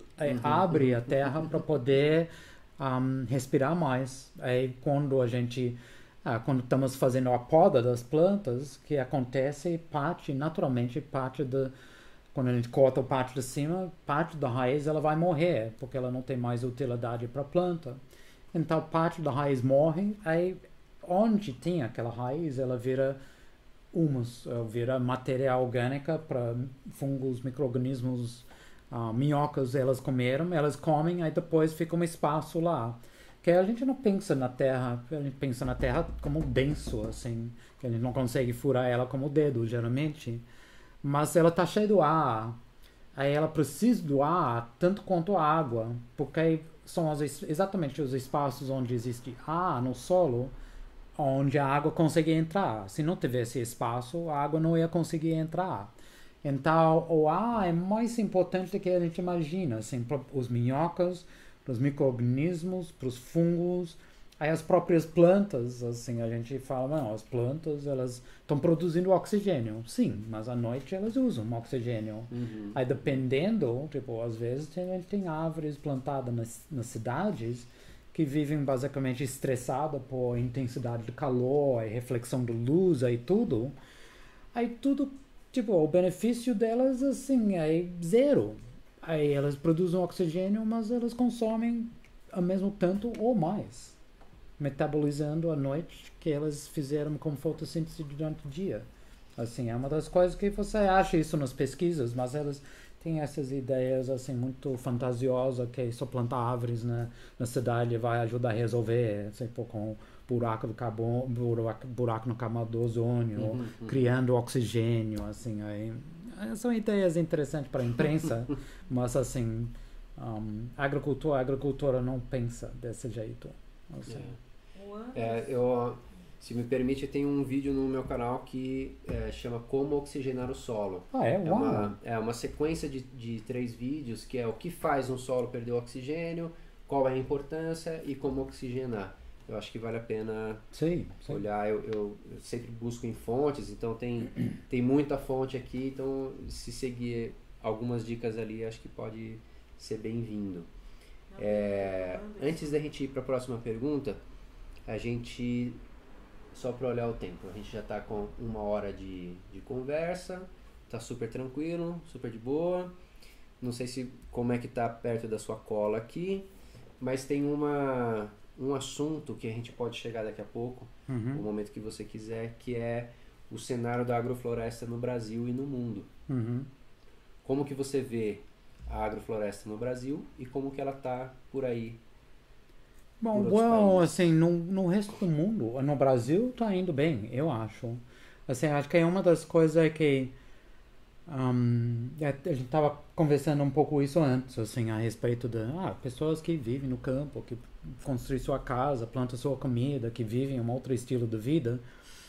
Speaker 2: abre a terra para poder respirar mais. Aí quando a gente quando estamos fazendo a poda das plantas, que acontece naturalmente parte quando a gente corta a parte de cima, parte da raiz ela vai morrer, porque ela não tem mais utilidade para a planta. Então parte da raiz morre, aí onde tem aquela raiz, ela vira humus, vira matéria orgânica para fungos, micro-organismos, minhocas, elas comem, aí depois fica um espaço lá. Que a gente não pensa na terra, a gente pensa na terra como denso, assim, que a gente não consegue furar ela como o dedo, geralmente. Mas ela está cheia do ar, aí ela precisa do ar tanto quanto a água, porque são exatamente os espaços onde existe ar no solo, onde a água consegue entrar. Se não tivesse espaço, a água não ia conseguir entrar. Então, o ar é mais importante do que a gente imagina, assim, para os minhocas, para os micro-organismos, para os fungos. Aí as próprias plantas, assim, a gente fala, não, as plantas, elas estão produzindo oxigênio. Sim, mas à noite elas usam oxigênio. Aí dependendo, tipo, às vezes a gente tem árvores plantadas nas cidades que vivem basicamente estressadas por intensidade de calor, e reflexão de luz e tudo. Aí tudo, tipo, o benefício delas, assim, é zero. Aí elas produzem oxigênio, mas elas consomem ao mesmo tanto ou mais, metabolizando à noite que elas fizeram com fotossíntese durante o dia. Assim, é uma das coisas que você acha isso nas pesquisas, mas elas têm essas ideias assim muito fantasiosas que só plantar árvores na cidade vai ajudar a resolver, tipo, com buraco no camada do ozônio, criando oxigênio, assim, aí são ideias interessantes para a imprensa, mas assim, a agricultura não pensa desse jeito. Assim.
Speaker 1: Se me permite, tem um vídeo no meu canal que chama Como Oxigenar o Solo. É uma sequência de 3 vídeos que é o que faz um solo perder o oxigênio, qual é a importância e como oxigenar. Eu acho que vale a pena olhar. Eu sempre busco em fontes, então tem muita fonte aqui, então se seguir algumas dicas ali, acho que pode ser bem-vindo. Antes da gente ir para a próxima pergunta, a gente, só para olhar o tempo, a gente já está com 1 hora de conversa, está super tranquilo, super de boa. Não sei como é que está perto da sua cola aqui, mas tem um assunto que a gente pode chegar daqui a pouco, no momento que você quiser, que é o cenário da agrofloresta no Brasil e no mundo. Como que você vê a agrofloresta no Brasil e como que ela está por aí?
Speaker 2: Bom, assim, no resto do mundo, no Brasil está indo bem, eu acho. Assim, acho que é uma das coisas que a gente estava conversando um pouco isso antes, assim, a respeito de pessoas que vivem no campo, que construem sua casa, plantam sua comida, que vivem um outro estilo de vida.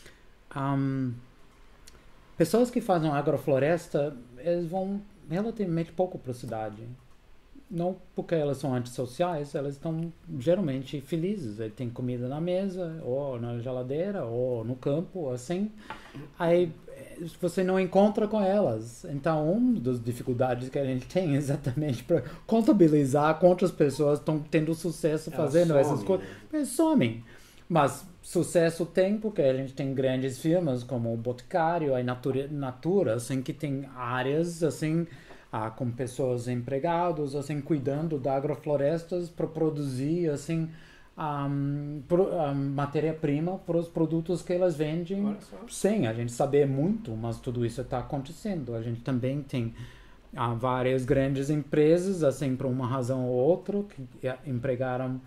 Speaker 2: Pessoas que fazem agrofloresta, eles vão relativamente pouco para a cidade. Não porque elas são antissociais, elas estão geralmente felizes. Ele tem comida na mesa, ou na geladeira, ou no campo, assim. Aí você não encontra com elas. Então, uma das dificuldades que a gente tem exatamente para contabilizar quantas pessoas estão tendo sucesso fazendo essas coisas. Eles somem. Mas sucesso tem porque a gente tem grandes firmas como o Boticário, a Natura, assim, que tem áreas, assim, com pessoas empregadas, assim, cuidando da agroflorestas para produzir, assim, matéria-prima para os produtos que elas vendem,
Speaker 1: Olha só.
Speaker 2: sem a gente saber muito, mas tudo isso está acontecendo. A gente também tem várias grandes empresas, assim, por uma razão ou outra, que empregaram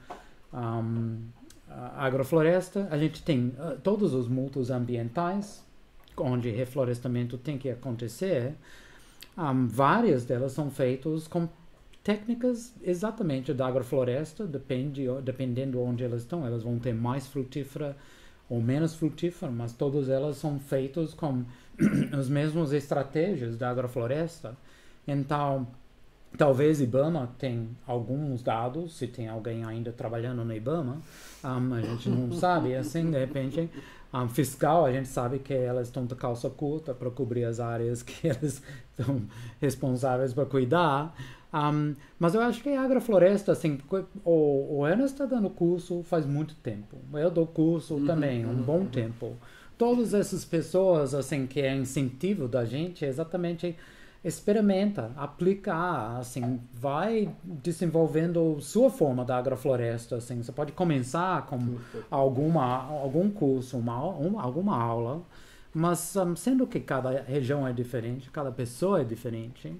Speaker 2: a agrofloresta. A gente tem todos os multos ambientais, onde reflorestamento tem que acontecer. Várias delas são feitas com técnicas exatamente da agrofloresta, dependendo onde elas estão. Elas vão ter mais frutífera ou menos frutífera, mas todas elas são feitas com as mesmas estratégias da agrofloresta. Então, talvez IBAMA tem alguns dados, se tem alguém ainda trabalhando no IBAMA, a gente não sabe, assim, de repente, fiscal, a gente sabe que elas estão de calça curta para cobrir as áreas que elas estão responsáveis para cuidar, mas eu acho que a agrofloresta, assim, o Ernest está dando curso faz muito tempo, eu dou curso também, um bom tempo. Todas essas pessoas, assim, que é incentivo da gente, é exatamente experimenta, aplicar, assim, vai desenvolvendo sua forma da agrofloresta, assim, você pode começar com algum curso, alguma aula, mas sendo que cada região é diferente, cada pessoa é diferente,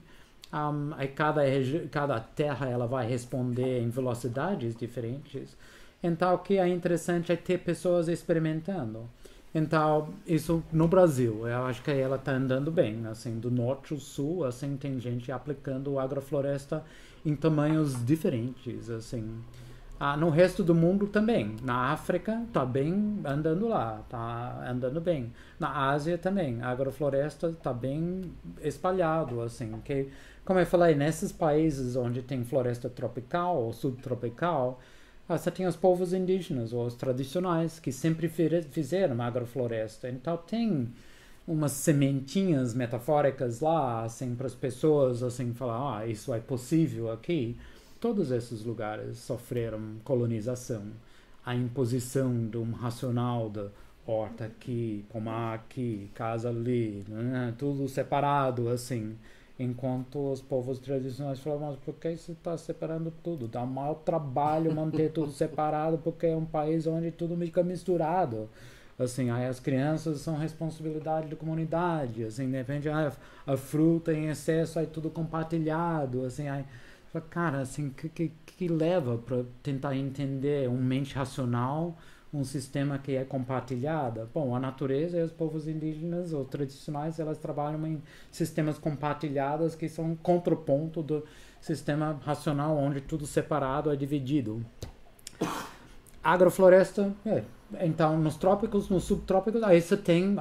Speaker 2: cada terra ela vai responder em velocidades diferentes, então o que é interessante é ter pessoas experimentando. Então, isso no Brasil, eu acho que ela está andando bem, assim, do norte ao sul, assim, tem gente aplicando agrofloresta em tamanhos diferentes, assim. No resto do mundo também, na África está bem andando lá, está andando bem. Na Ásia também, a agrofloresta está bem espalhado, assim, que, como eu falei, nesses países onde tem floresta tropical ou subtropical, você tem os povos indígenas, ou os tradicionais, que sempre fizeram agrofloresta. Então, tem umas sementinhas metafóricas lá, assim, para as pessoas, assim, falar, isso é possível aqui. Todos esses lugares sofreram colonização. A imposição de um racional de horta aqui, pomar aqui, casa ali, né? Tudo separado, assim. Enquanto os povos tradicionais falavam, mas por que você está separando tudo? Dá um mau trabalho manter tudo separado, porque é um país onde tudo fica misturado. Assim, aí as crianças são responsabilidade da comunidade, assim, de repente a fruta em excesso, aí tudo compartilhado, assim, aí, cara, assim, que leva para tentar entender uma mente racional, um sistema que é compartilhado? Bom, a natureza e os povos indígenas ou tradicionais, elas trabalham em sistemas compartilhados que são um contraponto do sistema racional onde tudo separado é dividido. Agrofloresta, então nos trópicos, nos subtrópicos, aí você tem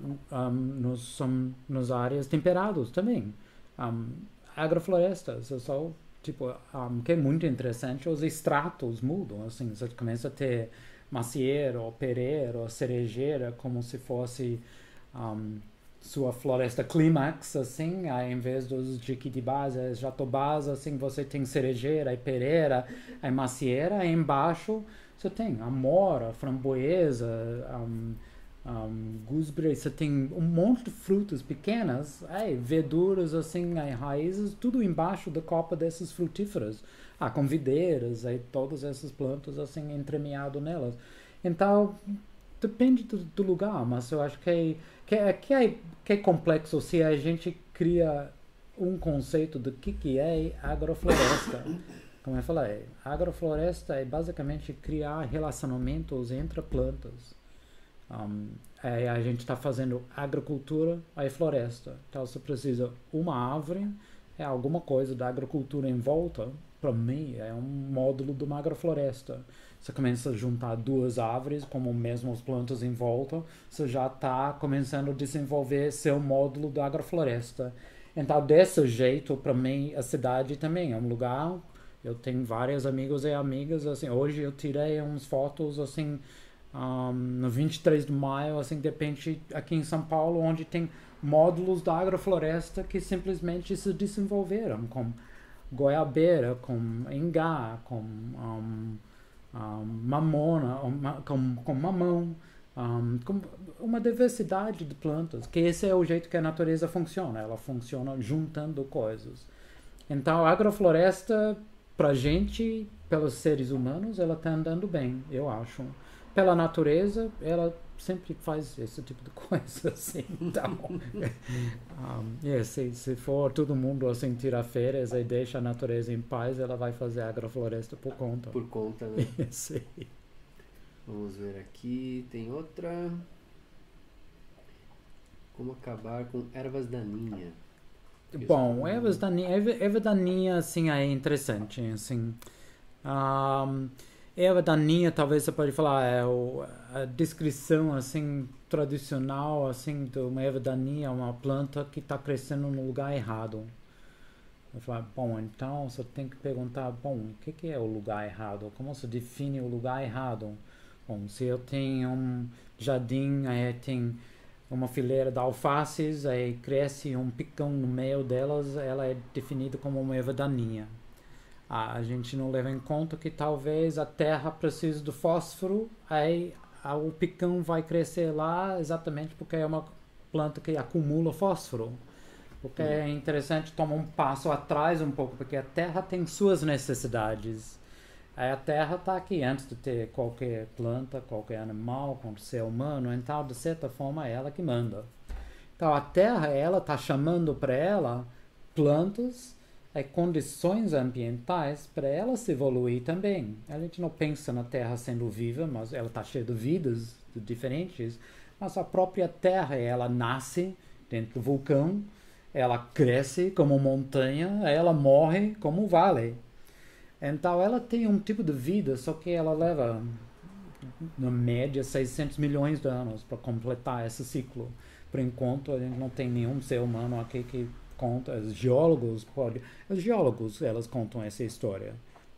Speaker 2: nos áreas temperadas também. Agroflorestas, tipo, que é muito interessante, os estratos mudam, assim, você começa a ter macieira, ou pereira, ou cerejeira, como se fosse sua floresta clímax, assim, aí, em vez dos jiquitibás, jatobás, assim, você tem cerejeira, e pereira, aí macieira, aí embaixo você tem amora, framboesa, gooseberry, você tem um monte de frutas pequenas, verduras, assim, raízes, tudo embaixo da copa desses frutíferos. Com videiras, todas essas plantas, assim, entremeado nelas. Então, depende do lugar, mas eu acho que é complexo se a gente cria um conceito do que é agrofloresta. Como eu falei, agrofloresta é basicamente criar relacionamentos entre plantas. A gente está fazendo agricultura e floresta. Então, você precisa uma árvore, alguma coisa da agricultura em volta. Para mim, é um módulo de uma agrofloresta. Você começa a juntar duas árvores com as mesmas plantas em volta, você já está começando a desenvolver seu módulo da agrofloresta. Então, desse jeito, para mim, a cidade também é um lugar. Eu tenho vários amigos e amigas, assim, hoje eu tirei umas fotos, assim, no 23 de maio, assim, de repente, aqui em São Paulo, onde tem módulos da agrofloresta que simplesmente se desenvolveram, com goiabeira, com ingá, com mamona, com mamão, com uma diversidade de plantas, que esse é o jeito que a natureza funciona, ela funciona juntando coisas. Então, a agrofloresta, pra gente, pelos seres humanos, ela está andando bem, eu acho. Pela natureza, ela sempre faz esse tipo de coisa, assim. Então, se for todo mundo assim tirar férias e deixa a natureza em paz, ela vai fazer agrofloresta por conta.
Speaker 1: Por conta, né?
Speaker 2: Sim.
Speaker 1: Vamos ver aqui, tem outra. Como acabar com ervas daninhas?
Speaker 2: Bom, erva daninha, assim, é interessante, assim. Erva daninha, talvez você pode falar, a descrição, assim, tradicional, assim, de uma erva daninha, uma planta que está crescendo no lugar errado. Eu falo, bom, então você tem que perguntar, bom, o que é o lugar errado? Como se define o lugar errado? Bom, se eu tenho um jardim, aí tem uma fileira de alfaces, aí cresce um picão no meio delas, ela é definida como uma erva daninha. A gente não leva em conta que talvez a terra precise do fósforo, aí o picão vai crescer lá exatamente porque é uma planta que acumula fósforo. Porque é interessante tomar um passo atrás um pouco, porque a terra tem suas necessidades. Aí a terra está aqui antes de ter qualquer planta, qualquer animal, qualquer ser humano, então de certa forma é ela que manda. Então a terra, ela está chamando para ela plantas e condições ambientais para ela se evoluir também. A gente não pensa na terra sendo viva, mas ela está cheia de vidas diferentes, mas a própria terra, ela nasce dentro do vulcão, ela cresce como montanha, ela morre como vale. Então ela tem um tipo de vida, só que ela leva, na média, 600 milhões de anos para completar esse ciclo. Por enquanto, a gente não tem nenhum ser humano aqui que conta. Os geólogos elas contam essa história.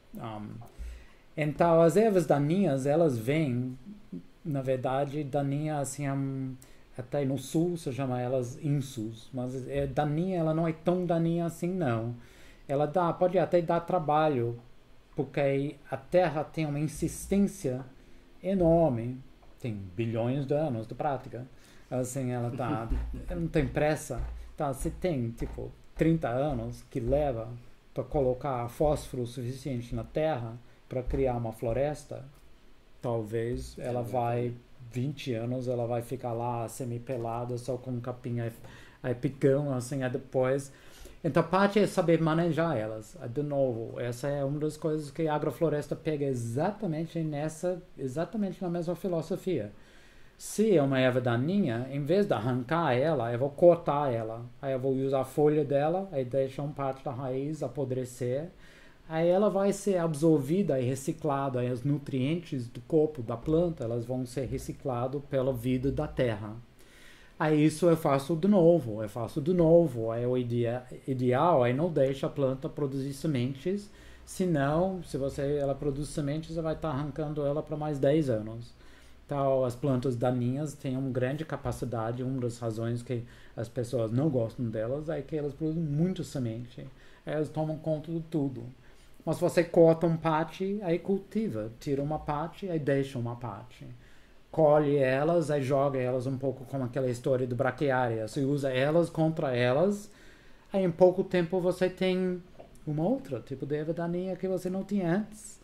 Speaker 2: Então as ervas daninhas, elas vêm, na verdade, daninha assim, até no sul se chama elas insus, mas daninha, ela não é tão daninha assim, não. Ela pode até dar trabalho, porque a Terra tem uma insistência enorme, tem bilhões de anos de prática, assim, ela não tem pressa. Então, se tem, 30 anos que leva para colocar fósforo suficiente na Terra para criar uma floresta, talvez ela vai, 20 anos, ela vai ficar lá semi-pelada, só com um capim aí picão, assim, aí depois. Então, parte é saber manejar elas. De novo, essa é uma das coisas que a agrofloresta pega exatamente na mesma filosofia. Se é uma erva daninha, em vez de arrancar ela, eu vou cortar ela. Aí eu vou usar a folha dela, aí deixar uma parte da raiz apodrecer. Aí ela vai ser absorvida e reciclada, aí os nutrientes do corpo da planta, elas vão ser reciclados pela vida da terra. Aí isso eu faço de novo. Aí o ideal é não deixa a planta produzir sementes, senão, se ela produz sementes, você vai estar arrancando ela para mais 10 anos. Então, as plantas daninhas têm uma grande capacidade, uma das razões que as pessoas não gostam delas é que elas produzem muito semente. Aí elas tomam conta de tudo. Mas você corta uma parte, aí cultiva. Tira uma parte, aí deixa uma parte. Colhe elas, aí joga elas um pouco como aquela história do braquiária. Você usa elas contra elas, aí em pouco tempo você tem uma outra tipo de erva daninha que você não tinha antes.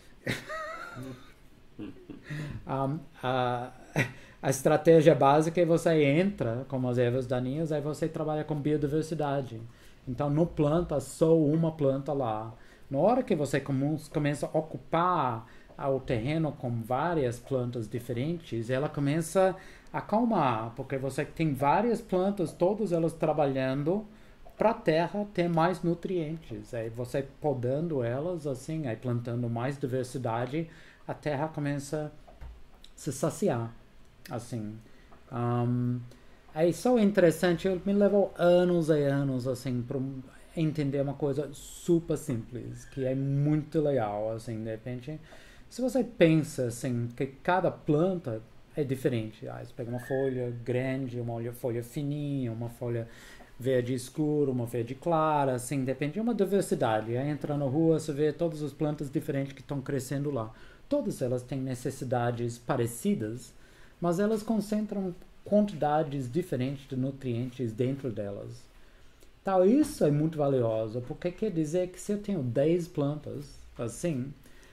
Speaker 2: A estratégia básica é você entra com as ervas daninhas, aí você trabalha com biodiversidade. Então não planta só uma planta lá. Na hora que você começa a ocupar o terreno com várias plantas diferentes, ela começa a acalmar, porque você tem várias plantas, todas elas trabalhando para a terra ter mais nutrientes. Aí você podando elas, assim, aí plantando mais diversidade, a terra começa a se saciar, assim. Aí só interessante, me levou anos e anos, assim, para entender uma coisa super simples, que é muito legal, assim, de repente. Se você pensa, assim, que cada planta é diferente, você pega uma folha grande, uma folha fininha, uma folha verde escuro, uma verde clara, assim, depende de uma diversidade. Aí entra na rua, você vê todas as plantas diferentes que estão crescendo lá. Todas elas têm necessidades parecidas, mas elas concentram quantidades diferentes de nutrientes dentro delas. Então isso é muito valioso, porque quer dizer que se eu tenho 10 plantas assim,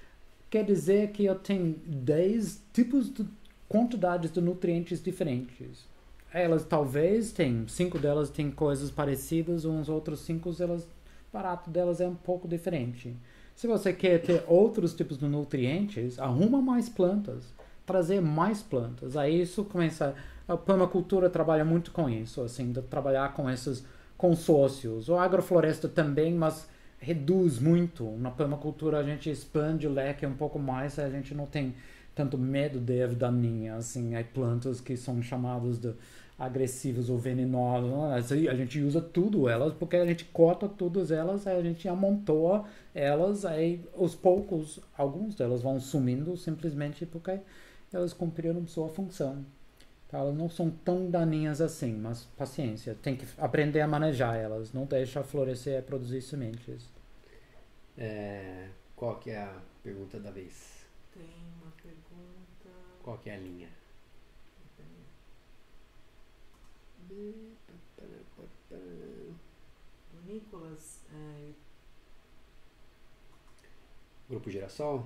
Speaker 2: quer dizer que eu tenho 10 tipos de quantidades de nutrientes diferentes. Elas talvez têm, 5 delas têm coisas parecidas, uns outros 5 elas, o barato delas é um pouco diferente. Se você quer ter outros tipos de nutrientes, arruma mais plantas, trazer mais plantas. Aí isso começa, a permacultura trabalha muito com isso, assim, de trabalhar com esses consórcios. O agrofloresta também, mas reduz muito. Na permacultura a gente expande o leque um pouco mais, a gente não tem tanto medo de erva daninha, assim, há plantas que são chamadas de agressivas ou venenosas, a gente usa tudo elas, porque a gente corta todas elas, aí a gente amontoa elas, aí aos poucos, algumas delas vão sumindo simplesmente porque elas cumpriram sua função. Então, elas não são tão daninhas assim, mas paciência, tem que aprender a manejar elas, não deixa florescer e produzir sementes.
Speaker 1: Qual que é a pergunta da vez?
Speaker 3: Tem uma pergunta.
Speaker 1: Qual que é a linha?
Speaker 3: O Nicolas.
Speaker 1: Grupo Girassol?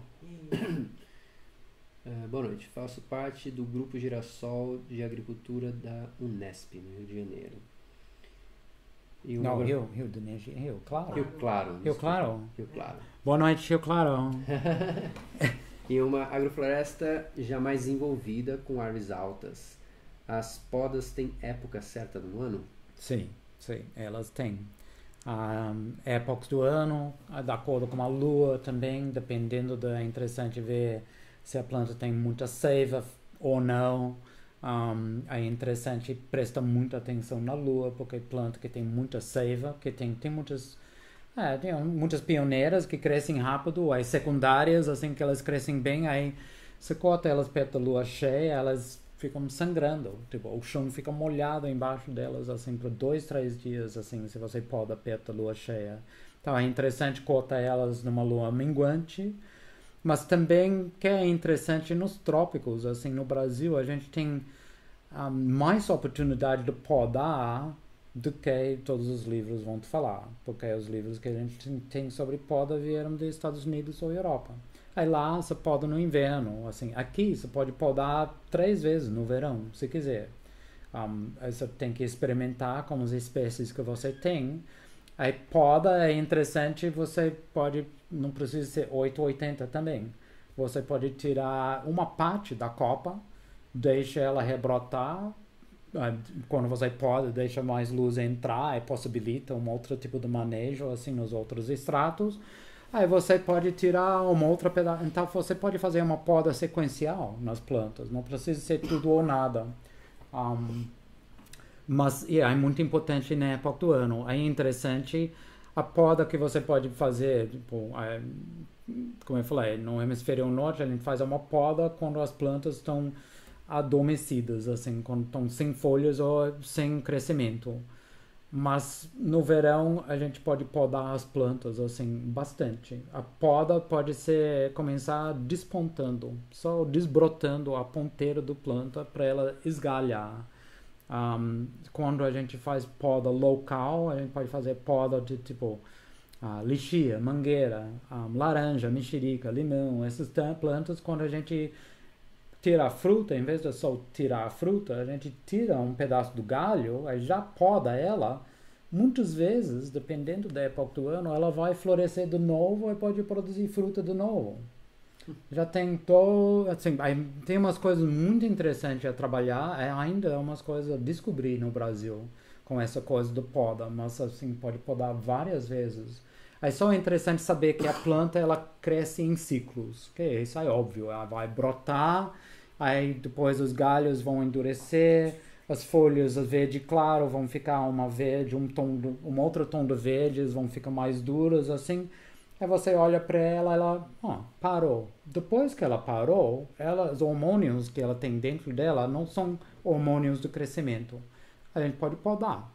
Speaker 1: Boa noite, faço parte do Grupo Girassol de Agricultura da Unesp, no Rio de Janeiro.
Speaker 2: Não, Rio de Janeiro, Rio Claro.
Speaker 1: Rio Claro.
Speaker 2: Rio Claro.
Speaker 1: Rio Claro.
Speaker 2: Boa noite, Rio Claro.
Speaker 1: E uma agrofloresta já mais envolvida com árvores altas. As podas têm época certa do ano?
Speaker 2: Sim, elas têm. Épocas do ano, de acordo com a lua também, dependendo é interessante ver se a planta tem muita seiva ou não. É interessante prestar muita atenção na lua, porque planta que tem muita seiva, que tem muitas tem muitas pioneiras que crescem rápido, aí secundárias, assim que elas crescem bem, aí você corta elas perto da lua cheia, elas ficam sangrando, tipo, o chão fica molhado embaixo delas, assim, por 2, 3 dias, assim, se você poda perto da lua cheia. Então é interessante cortar elas numa lua minguante, mas também que é interessante nos trópicos, assim, no Brasil a gente tem mais oportunidade de podar do que todos os livros vão te falar, porque os livros que a gente tem sobre poda vieram dos Estados Unidos ou Europa. Aí lá você poda no inverno, assim, aqui você pode podar 3 vezes no verão, se quiser. Aí você tem que experimentar com as espécies que você tem. Aí poda é interessante, você pode, não precisa ser 880 também. Você pode tirar uma parte da copa, deixa ela rebrotar, quando você poda, deixa mais luz entrar, e possibilita um outro tipo de manejo, assim, nos outros estratos. Aí você pode tirar uma outra pedaço. Então você pode fazer uma poda sequencial nas plantas. Não precisa ser tudo ou nada. Mas é muito importante na época do ano. É interessante a poda que você pode fazer. Tipo, como eu falei, no hemisfério norte a gente faz uma poda quando as plantas estão adormecidas, assim, quando estão sem folhas ou sem crescimento. Mas no verão a gente pode podar as plantas assim bastante. A poda pode começar despontando, só desbrotando a ponteira do planta para ela esgalhar. Quando a gente faz poda local, a gente pode fazer poda de tipo lixia, mangueira, laranja, mexerica, limão, essas plantas. Quando a gente tira a fruta, em vez de só tirar a fruta, a gente tira um pedaço do galho, aí já poda ela. Muitas vezes, dependendo da época do ano, ela vai florescer de novo e pode produzir fruta de novo. Já tem assim, tem umas coisas muito interessantes a trabalhar, ainda é umas coisas a descobrir no Brasil com essa coisa do poda, mas assim, pode podar várias vezes. Aí só é interessante saber que a planta ela cresce em ciclos, que isso é óbvio, ela vai brotar, aí depois os galhos vão endurecer, as folhas verde claro vão ficar uma verde, um outro tom de verdes vão ficar mais duras, assim. Aí você olha para ela parou. Depois que ela parou, os hormônios que ela tem dentro dela não são hormônios do crescimento. A gente pode podar.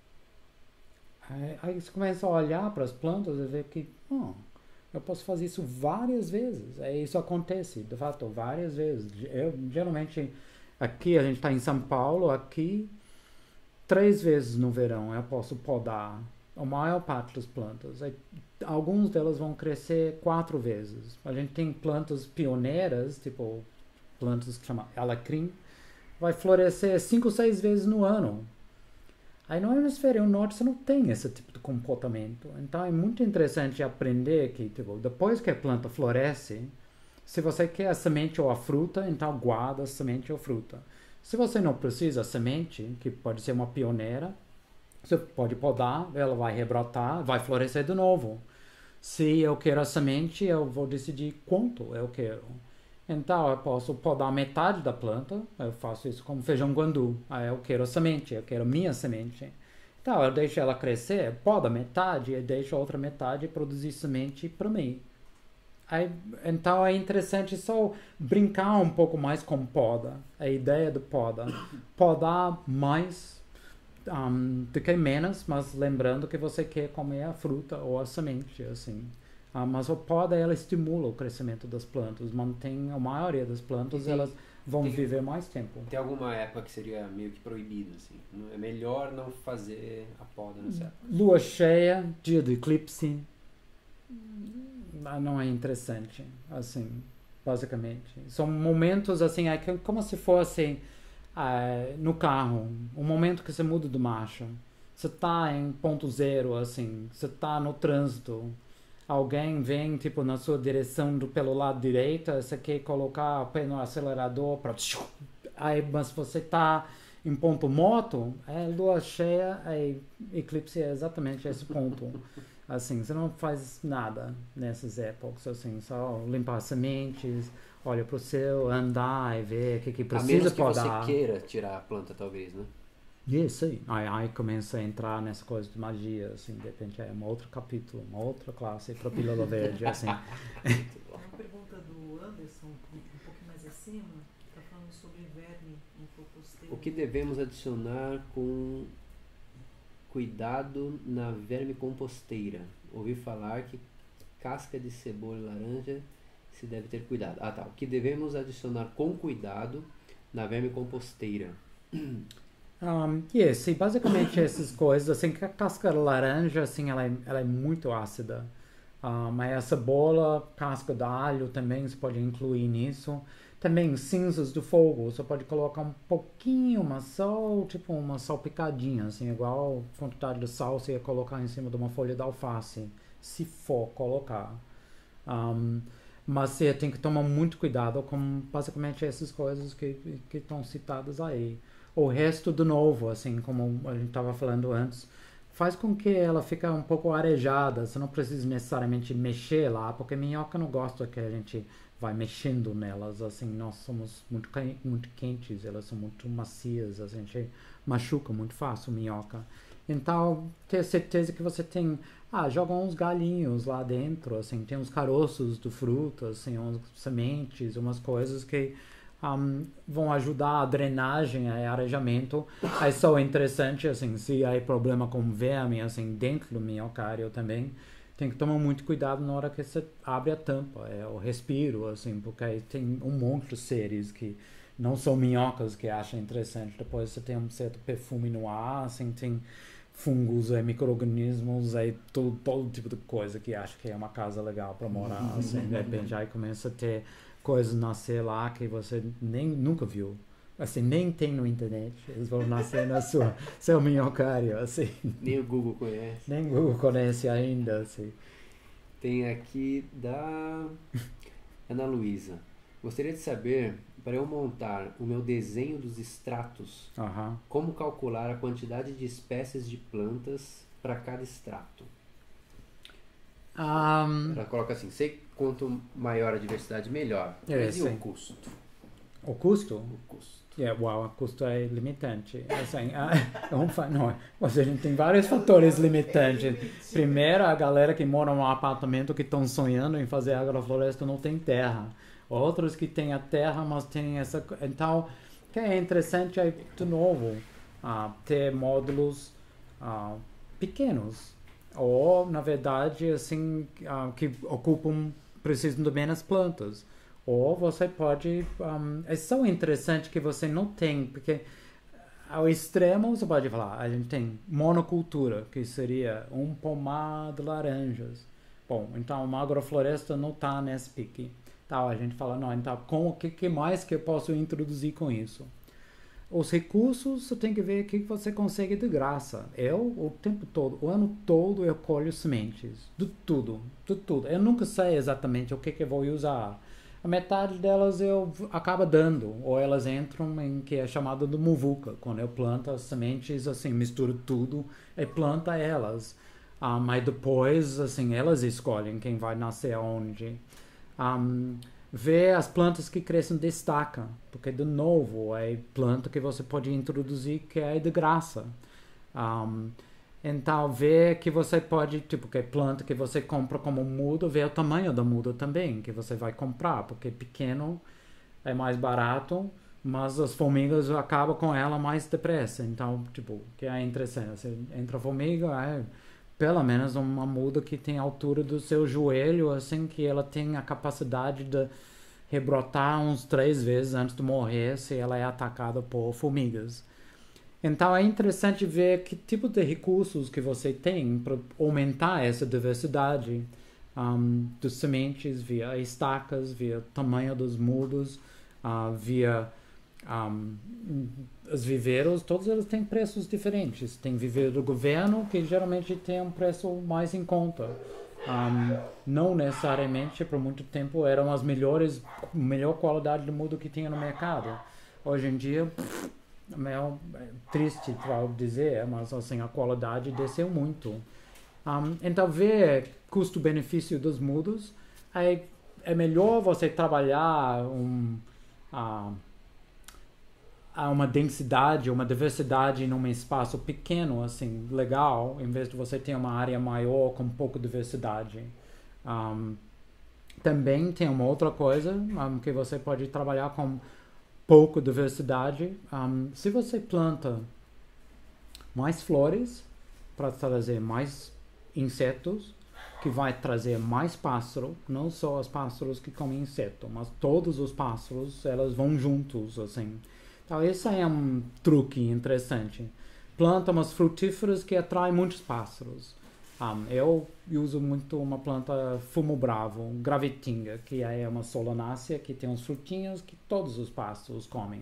Speaker 2: Aí você começa a olhar para as plantas e ver que eu posso fazer isso várias vezes. Isso acontece, de fato, várias vezes. Geralmente, aqui a gente está em São Paulo, aqui 3 vezes no verão eu posso podar a maior parte das plantas. Alguns delas vão crescer 4 vezes. A gente tem plantas pioneiras, tipo plantas que chama alecrim, vai florescer 5, 6 vezes no ano. Aí no hemisfério norte você não tem esse tipo de comportamento. Então é muito interessante aprender que, tipo, depois que a planta floresce, se você quer a semente ou a fruta, então guarda a semente ou fruta. Se você não precisa a semente, que pode ser uma pioneira, você pode podar, ela vai rebrotar, vai florescer de novo. Se eu quero a semente, eu vou decidir quanto eu quero. Então, eu posso podar metade da planta, eu faço isso como feijão guandu. Aí eu quero a semente, eu quero minha semente. Então, eu deixo ela crescer, poda metade e deixo a outra metade produzir semente para mim. Aí, então, é interessante só brincar um pouco mais com poda. A ideia de poda. Podar mais do que menos, mas lembrando que você quer comer a fruta ou a semente, assim. Mas a poda, ela estimula o crescimento das plantas, mantém a maioria das plantas, elas vão viver mais tempo.
Speaker 1: Tem alguma época que seria meio que proibido, assim? É melhor não fazer a poda nessa época?
Speaker 2: Lua cheia, dia do eclipse, não é interessante, assim, basicamente. São momentos, assim, é como se fosse no carro, um momento que você muda de marcha. Você está em ponto zero, assim, você está no trânsito. Alguém vem, tipo, na sua direção pelo lado direito, você quer colocar o pé no acelerador para... Aí, mas você está em ponto morto, lua cheia, eclipse é exatamente esse ponto. Assim, você não faz nada nessas épocas, assim, só limpar as sementes, olha para o céu, andar e ver o que precisa podar.
Speaker 1: A menos que você queira tirar a planta, talvez, né?
Speaker 2: Isso aí. Aí começa a entrar nessa coisa de magia, assim, de repente é um outro capítulo, uma outra classe para Pílula Verde, assim.
Speaker 3: Uma pergunta do Anderson, um pouco mais acima, está falando sobre verme em composteira.
Speaker 1: O que devemos adicionar com cuidado na vermicomposteira? Ouvi falar que casca de cebola e laranja se deve ter cuidado. Ah, tá. O que devemos adicionar com cuidado na vermicomposteira?
Speaker 2: Sim, basicamente essas coisas, assim, que a casca de laranja, assim, ela é muito ácida. Mas a cebola, casca de alho também você pode incluir nisso. Também cinzas do fogo, você pode colocar um pouquinho, mas só, tipo, uma salpicadinha, assim, igual a quantidade de sal você ia colocar em cima de uma folha de alface, se for colocar. Mas você tem que tomar muito cuidado com, basicamente, essas coisas que estão citadas aí. O resto, de novo, assim, como a gente estava falando antes, faz com que ela fique um pouco arejada. Você não precisa necessariamente mexer lá, porque minhoca não gosta que a gente vai mexendo nelas. Assim, nós somos muito quentes, elas são muito macias, a gente machuca muito fácil minhoca. Então, ter certeza que você tem... joga uns galinhos lá dentro, assim, tem uns caroços de frutas, assim, umas sementes, umas coisas que... vão ajudar a drenagem e arejamento. Aí só é interessante, assim, se há problema com verme, assim, dentro do minhocário também, tem que tomar muito cuidado na hora que você abre a tampa, o respiro, assim, porque aí tem um monte de seres que não são minhocas que acham interessante. Depois você tem um certo perfume no ar, assim, tem fungos, micro-organismos, aí todo tipo de coisa que acha que é uma casa legal para morar, assim, de repente aí começa a ter coisas nascer lá que você nunca viu, assim, nem tem no internet, eles vão nascer na seu minhocário, assim.
Speaker 1: Nem o Google conhece.
Speaker 2: Nem o Google conhece ainda, assim.
Speaker 1: Tem aqui da Ana Luísa. Gostaria de saber, para eu montar o meu desenho dos extratos, como calcular a quantidade de espécies de plantas para cada extrato? Ela coloca assim, sei quanto maior a diversidade, melhor. Mas e o custo?
Speaker 2: O custo?
Speaker 1: O custo.
Speaker 2: O custo é limitante. Assim, não, a gente tem vários fatores limitantes. Primeiro, a galera que mora num apartamento que estão sonhando em fazer agrofloresta não tem terra. Outros que têm a terra, mas tem essa... Então, o que é interessante é, de novo, ter módulos pequenos. Ou, na verdade, assim, que precisam de menos plantas. Ou você pode... é só interessante que você não tem, porque ao extremo, você pode falar, a gente tem monocultura, que seria um pomar de laranjas. Bom, então uma agrofloresta não está nesse pique. Então a gente fala, não, então o que mais que eu posso introduzir com isso? Os recursos, você tem que ver o que você consegue de graça. Eu, o tempo todo, o ano todo, eu colho sementes. De tudo. Eu nunca sei exatamente o que eu vou usar. A metade delas eu acabo dando, ou elas entram em que é chamado de muvuca, quando eu planto as sementes, assim, misturo tudo e planta elas. Mas depois, assim, elas escolhem quem vai nascer aonde. Ver as plantas que crescem destaca, porque de novo é planta que você pode introduzir que é de graça. Então ver que você pode, tipo, que é planta que você compra como muda, ver o tamanho da muda também que você vai comprar, porque pequeno é mais barato, mas as formigas acabam com ela mais depressa. Então, tipo, que é interessante, você entra a formiga, pelo menos uma muda que tem a altura do seu joelho, assim, que ela tem a capacidade de rebrotar uns 3 vezes antes de morrer se ela é atacada por formigas. Então é interessante ver que tipo de recursos que você tem para aumentar essa diversidade dos sementes via estacas, via tamanho dos mudos, via os viveiros, todos eles têm preços diferentes. Tem viveiro do governo que geralmente tem um preço mais em conta. Não necessariamente por muito tempo eram as melhor qualidade de mudo que tinha no mercado. Hoje em dia é triste para dizer, mas assim a qualidade desceu muito. Então ver custo-benefício dos mudos é melhor você trabalhar uma densidade, uma diversidade num espaço pequeno, assim, legal, em vez de você ter uma área maior com pouca diversidade. Também tem uma outra coisa que você pode trabalhar com pouca diversidade. Se você planta mais flores para trazer mais insetos, que vai trazer mais pássaro, não só os pássaros que comem inseto, mas todos os pássaros, elas vão juntos, assim. Então, esse é um truque interessante. Planta umas frutíferas que atraem muitos pássaros. Eu uso muito uma planta fumo bravo, gravetinga, que é uma solanácea que tem uns frutinhos que todos os pássaros comem.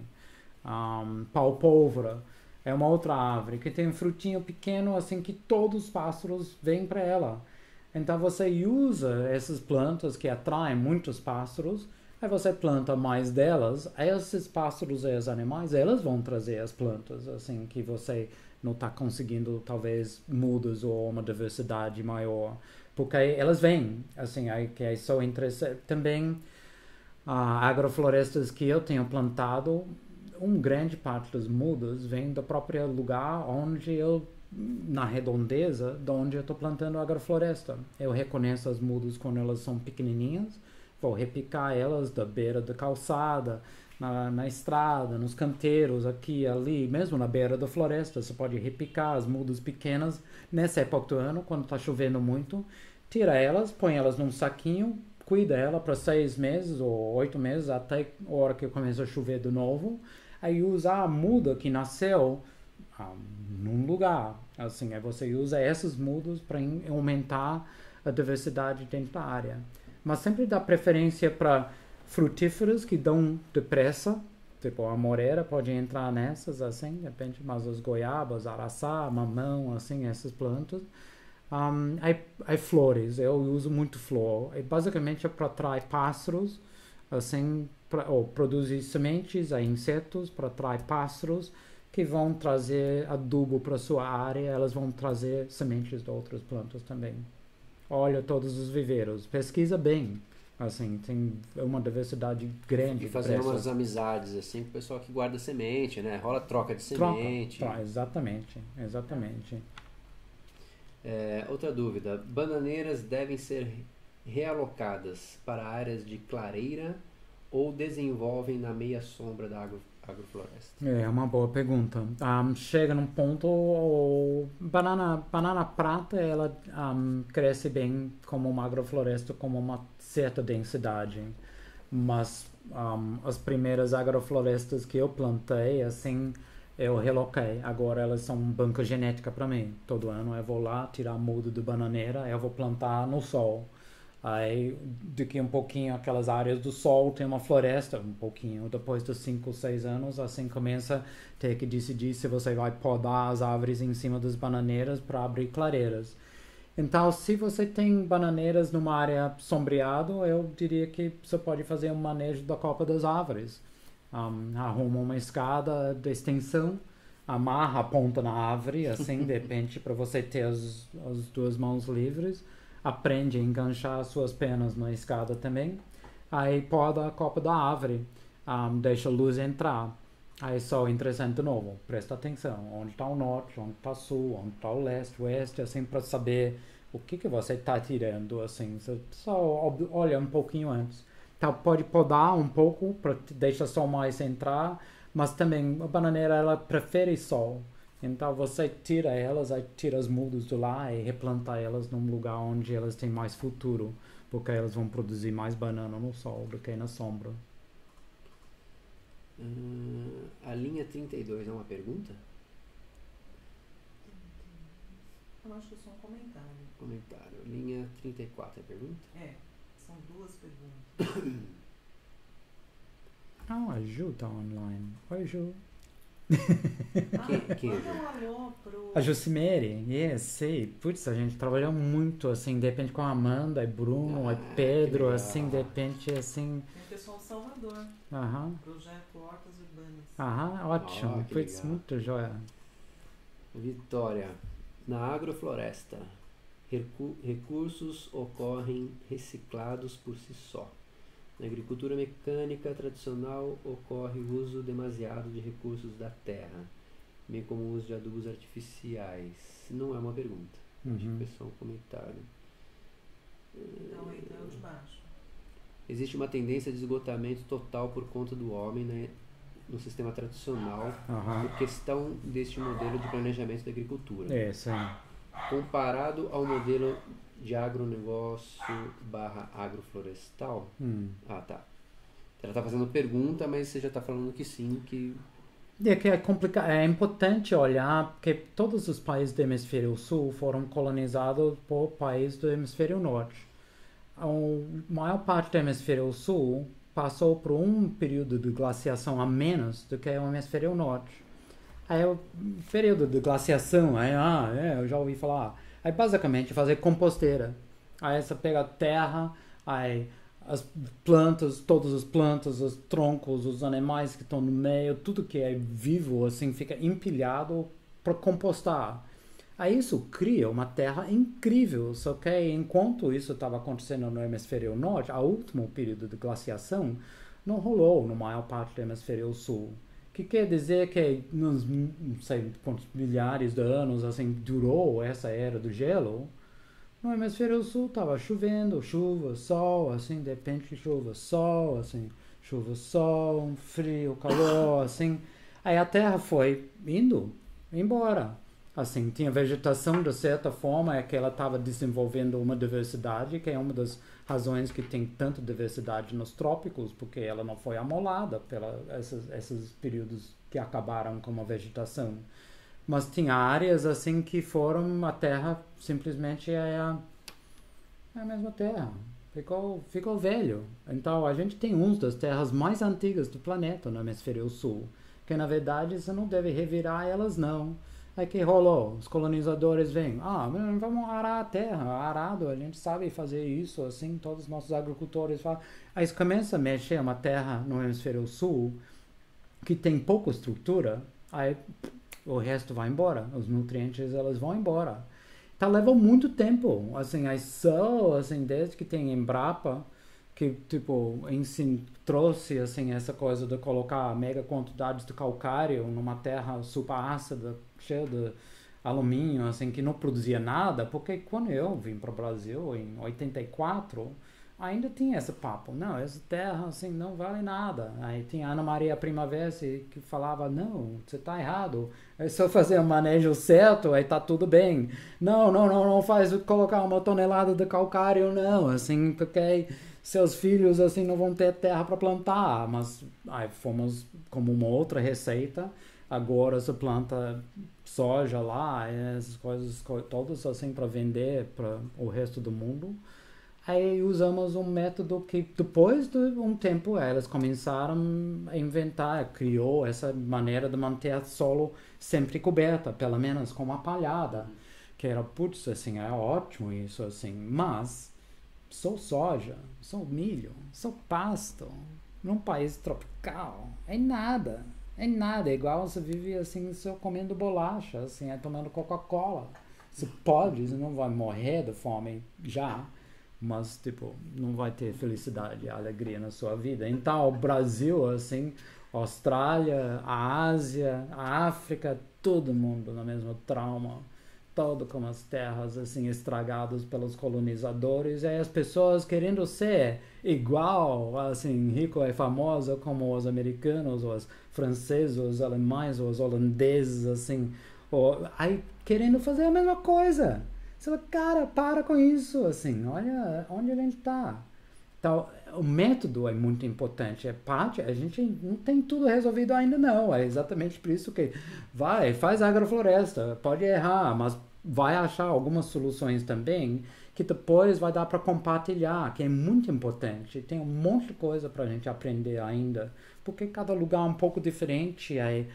Speaker 2: Pau-pólvora é uma outra árvore que tem um frutinho pequeno assim que todos os pássaros vêm para ela. Então você usa essas plantas que atraem muitos pássaros. Aí você planta mais delas, aí esses pássaros e os animais, elas vão trazer as plantas, assim, que você não está conseguindo, talvez, mudas ou uma diversidade maior. Porque aí elas vêm, assim, aí que é só interessante. Também, agroflorestas que eu tenho plantado, grande parte dos mudas vem do próprio lugar onde eu, na redondeza, de onde eu estou plantando agrofloresta. Eu reconheço as mudas quando elas são pequenininhas, vou repicar elas da beira da calçada, na estrada, nos canteiros, aqui, ali, mesmo na beira da floresta. Você pode repicar as mudas pequenas nessa época do ano, quando está chovendo muito. Tira elas, põe elas num saquinho, cuida ela para 6 meses ou 8 meses, até a hora que começa a chover de novo. Aí usa a muda que nasceu num lugar. Assim, aí você usa essas mudas para aumentar a diversidade dentro da área. Mas sempre dá preferência para frutíferas que dão depressa, tipo a moreira pode entrar nessas, assim, de repente, mas as goiabas, araçá, mamão, assim, essas plantas. Aí flores, eu uso muito flor. E basicamente é para atrair pássaros, assim, ou produzir sementes, aí insetos, para atrair pássaros que vão trazer adubo para sua área, elas vão trazer sementes de outras plantas também. Olha todos os viveiros, pesquisa bem, assim, tem uma diversidade grande.
Speaker 1: E fazer umas amizades, assim, com o pessoal que guarda semente, né? Rola troca de semente.
Speaker 2: Exatamente.
Speaker 1: Outra dúvida, bananeiras devem ser realocadas para áreas de clareira ou desenvolvem na meia sombra da agrofloresta?
Speaker 2: É uma boa pergunta. Chega num ponto, banana prata, ela cresce bem como uma agrofloresta, como uma certa densidade. Mas as primeiras agroflorestas que eu plantei, assim, eu reloquei. Agora elas são banca genética para mim. Todo ano eu vou lá tirar muda de bananeira, eu vou plantar no sol. Aí, daqui um pouquinho, aquelas áreas do sol, tem uma floresta, um pouquinho. Depois de 5 ou 6 anos, assim começa a ter que decidir se você vai podar as árvores em cima das bananeiras para abrir clareiras. Então, se você tem bananeiras numa área sombreada, eu diria que você pode fazer um manejo da copa das árvores. Arruma uma escada de extensão, amarra a ponta na árvore, assim, de repente, para você ter as duas mãos livres. Aprende a enganchar as suas pernas na escada também. Aí poda a copa da árvore, deixa a luz entrar. Aí só interessante de novo, presta atenção, onde está o norte, onde está o sul, onde está o leste, o oeste, assim, para saber o que você está tirando, assim, você só olha um pouquinho antes. Então pode podar um pouco, para deixar só mais entrar, mas também a bananeira, ela prefere sol. Então você tira elas, aí tira as mudas de lá e replanta elas num lugar onde elas têm mais futuro, porque elas vão produzir mais banana no sol do que na sombra.
Speaker 1: A linha 32 é uma pergunta?
Speaker 3: Eu acho que é só um comentário.
Speaker 1: Comentário. Linha 34 é pergunta?
Speaker 3: É, são duas perguntas.
Speaker 2: A Ju tá online. Oi, Ju.
Speaker 1: Quem é
Speaker 3: Manda um alô pro...
Speaker 2: A Jucimere, sei. Putz, a gente trabalhou muito, assim, de repente com a Amanda, e Bruno, e Pedro, assim, de repente, assim...
Speaker 3: Tem o pessoal de Salvador, Projeto Hortas Urbanas.
Speaker 2: Ótimo.
Speaker 1: que
Speaker 2: Putz,
Speaker 1: legal.
Speaker 2: muito joia.
Speaker 1: Vitória. Na agrofloresta, recursos ocorrem reciclados por si só. Na agricultura mecânica tradicional ocorre o uso demasiado de recursos da terra, bem como o uso de adubos artificiais. Não é uma pergunta, acho que é só um comentário.
Speaker 3: Então é o de baixo.
Speaker 1: Existe uma tendência de esgotamento total por conta do homem, né, no sistema tradicional, por questão deste modelo de planejamento da agricultura.
Speaker 2: Sim.
Speaker 1: Comparado ao modelo de agronegócio / agroflorestal. Tá. Ela está fazendo pergunta, mas você já está falando que sim, que...
Speaker 2: É que é complicado, é importante olhar, porque todos os países do hemisfério sul foram colonizados por países do hemisfério norte. A maior parte do hemisfério sul passou por um período de glaciação a menos do que o hemisfério norte. Aí o período de glaciação, eu já ouvi falar. Aí basicamente fazer composteira. Aí você pega a terra, aí as plantas, todas as plantas, os troncos, os animais que estão no meio, tudo que é vivo, assim, fica empilhado para compostar. Aí isso cria uma terra incrível, só que enquanto isso estava acontecendo no hemisfério norte, o último período de glaciação não rolou na maior parte do hemisfério sul. Que quer dizer que nos, não sei quantos milhares de anos assim durou essa era do gelo. No hemisfério sul estava chovendo, chuva, sol, assim, de repente chuva, sol, assim, chuva, sol, frio, calor, assim. Aí a terra foi indo embora. Assim, tinha vegetação de certa forma, é que ela estava desenvolvendo uma diversidade, que é uma das razões que tem tanta diversidade nos trópicos, porque ela não foi amolada pelos esses períodos que acabaram com a vegetação. Mas tinha áreas assim que foram, a terra simplesmente é a mesma terra. Ficou velho. Então a gente tem uma das terras mais antigas do planeta no hemisfério sul, que na verdade você não deve revirar elas não. Aí que rolou? Os colonizadores vêm, vamos arar a terra, arado, a gente sabe fazer isso, assim, todos os nossos agricultores falam. Aí você começa a mexer uma terra no hemisfério sul, que tem pouca estrutura, aí o resto vai embora, os nutrientes elas vão embora. Então leva muito tempo, assim, aí só, assim, desde que tem Embrapa, que, tipo, trouxe, assim, essa coisa de colocar mega quantidades de calcário numa terra super ácida, cheia de alumínio, assim, que não produzia nada, porque quando eu vim para o Brasil, em 84, ainda tinha esse papo, não, essa terra, assim, não vale nada. Aí tinha a Ana Maria Primavera que falava, não, você está errado, é só fazer o manejo certo, aí tá tudo bem. Não faz colocar 1 tonelada de calcário, não, assim, porque seus filhos assim não vão ter terra para plantar, mas aí fomos como uma outra receita, agora se planta soja lá, essas coisas todas assim para vender para o resto do mundo. Aí usamos um método que depois de um tempo elas começaram a inventar, criou essa maneira de manter o solo sempre coberta, pelo menos com uma palhada, que era, putz, assim, é ótimo isso, assim, mas só soja, só milho, só pasto, num país tropical, é nada, é igual você vive assim, só comendo bolacha, assim, tomando Coca-Cola. Você pode, você não vai morrer de fome já, mas, tipo, não vai ter felicidade e alegria na sua vida. Então, o Brasil, assim, a Austrália, a Ásia, a África, todo mundo no mesmo trauma. Todo com as terras, assim, estragadas pelos colonizadores. E as pessoas querendo ser igual, assim, rico e famoso como os americanos, os franceses, os alemães, os holandeses, assim. Aí, querendo fazer a mesma coisa. Você fala, cara, para com isso, assim, olha onde a gente está. Então, o método é muito importante, é parte, a gente não tem tudo resolvido ainda não, é exatamente por isso que faz agrofloresta, pode errar, mas vai achar algumas soluções também que depois vai dar para compartilhar, que é muito importante, tem um monte de coisa para a gente aprender ainda, porque cada lugar é um pouco diferente, aí,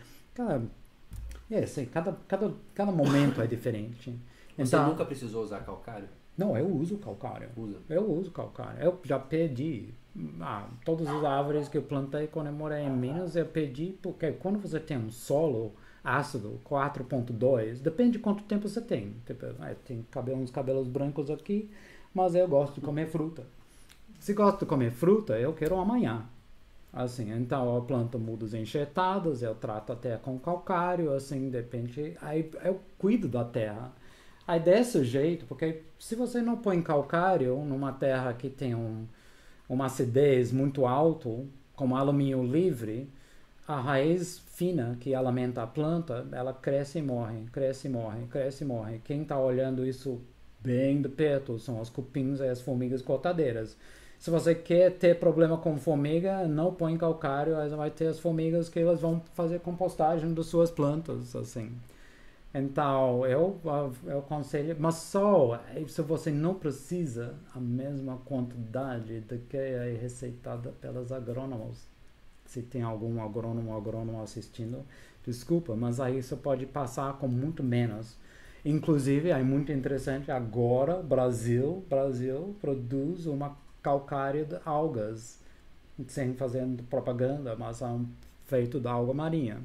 Speaker 2: cada momento é diferente.
Speaker 1: Você nunca precisou usar calcário?
Speaker 2: Não, eu uso calcário.
Speaker 1: Usa?
Speaker 2: Eu uso calcário. Eu já perdi todas as árvores que eu plantei quando eu morei em Minas, eu perdi porque quando você tem um solo ácido 4.2, depende de quanto tempo você tem. Tipo, tem uns cabelos brancos aqui, mas eu gosto de comer fruta. Se gosto de comer fruta, eu quero amanhã. Assim, então eu planto mudas enxertadas, eu trato a terra com calcário, assim, depende. Aí eu cuido da terra. Aí desse jeito, porque se você não põe calcário numa terra que tem uma acidez muito alto, como alumínio livre, a raiz fina que alimenta a planta, ela cresce e morre, cresce e morre, cresce e morre. Quem está olhando isso bem de perto são os cupins e as formigas cortadeiras. Se você quer ter problema com formiga, não põe calcário, aí vai ter as formigas que elas vão fazer compostagem das suas plantas, assim. Então, eu aconselho, mas só se você não precisa a mesma quantidade de que é receitada pelos agrônomos. Se tem algum agrônomo assistindo, desculpa, mas aí você pode passar com muito menos. Inclusive, é muito interessante, agora Brasil produz uma calcário de algas, sem fazendo propaganda, mas é feito da alga marinha.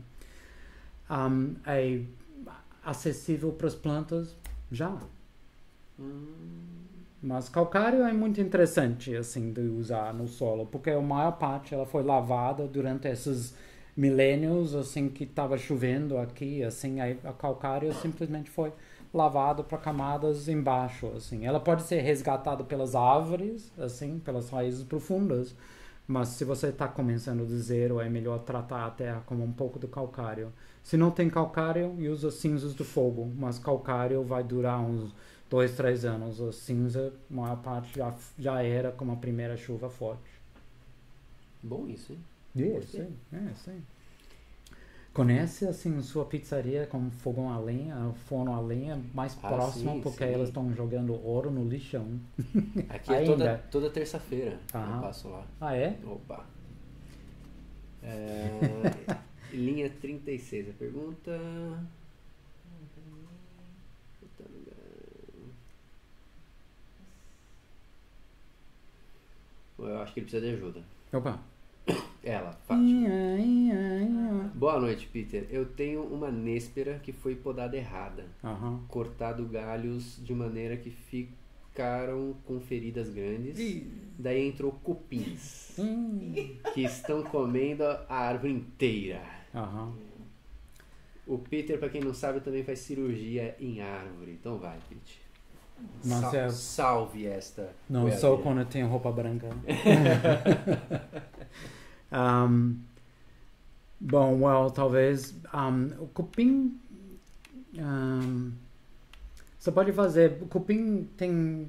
Speaker 2: É acessível para as plantas já. Mas calcário é muito interessante assim de usar no solo, porque a maior parte ela foi lavada durante esses milênios assim que estava chovendo aqui, assim, aí a calcário simplesmente foi lavado para camadas embaixo, assim. Ela pode ser resgatada pelas árvores, assim, pelas raízes profundas, mas se você está começando de zero, é melhor tratar a terra como um pouco de calcário. Se não tem calcário, usa cinzas de fogo, mas calcário vai durar uns 2, 3 anos. A cinza, a maior parte já era com a primeira chuva forte.
Speaker 1: Bom isso, hein?
Speaker 2: Sim. Conhece, assim, sua pizzaria com fogão a lenha, forno a lenha mais próximo,
Speaker 1: sim,
Speaker 2: porque
Speaker 1: sim.
Speaker 2: elas estão jogando ouro no lixão.
Speaker 1: Aqui é toda terça-feira eu passo lá.
Speaker 2: Ah, é?
Speaker 1: Opa. Linha 36, a pergunta... Eu acho que ele precisa de ajuda.
Speaker 2: Opa.
Speaker 1: Ela, Fátima. Boa noite, Peter. Eu tenho uma néspera que foi podada errada. Cortado galhos de maneira que ficaram com feridas grandes. Daí entrou cupins que estão comendo a árvore inteira. O Peter, pra quem não sabe, também faz cirurgia em árvore. Então vai, Peter. Salve esta.
Speaker 2: Não só quando eu tenho roupa branca. Bom, talvez o cupim você pode fazer. Cupim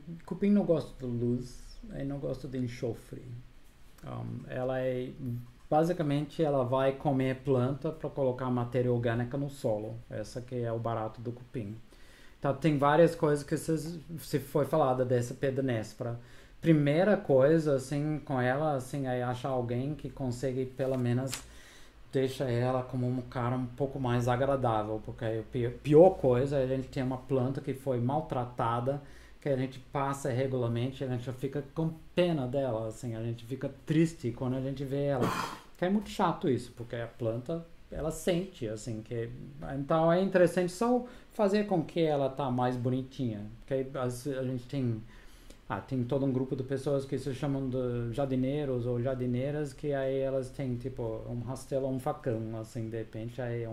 Speaker 2: não gosta de luz e não gosta de enxofre. Ela é basicamente ela vai comer planta para colocar matéria orgânica no solo. Essa que é o barato do cupim. Então tem várias coisas que se foi falada dessa pedra néspera. Primeira coisa, assim, com ela, assim, é achar alguém que consegue pelo menos deixa ela como um cara um pouco mais agradável, porque a pior coisa é a gente ter uma planta que foi maltratada, que a gente passa regularmente, a gente fica com pena dela, assim, a gente fica triste quando a gente vê ela. Que é muito chato isso, porque a planta, ela sente, assim, que... Então é interessante só fazer com que ela tá mais bonitinha, porque a gente tem... tem todo um grupo de pessoas que se chamam de jardineiros ou jardineiras, que aí elas têm, tipo, um rastelo ou um facão, assim, de repente, aí é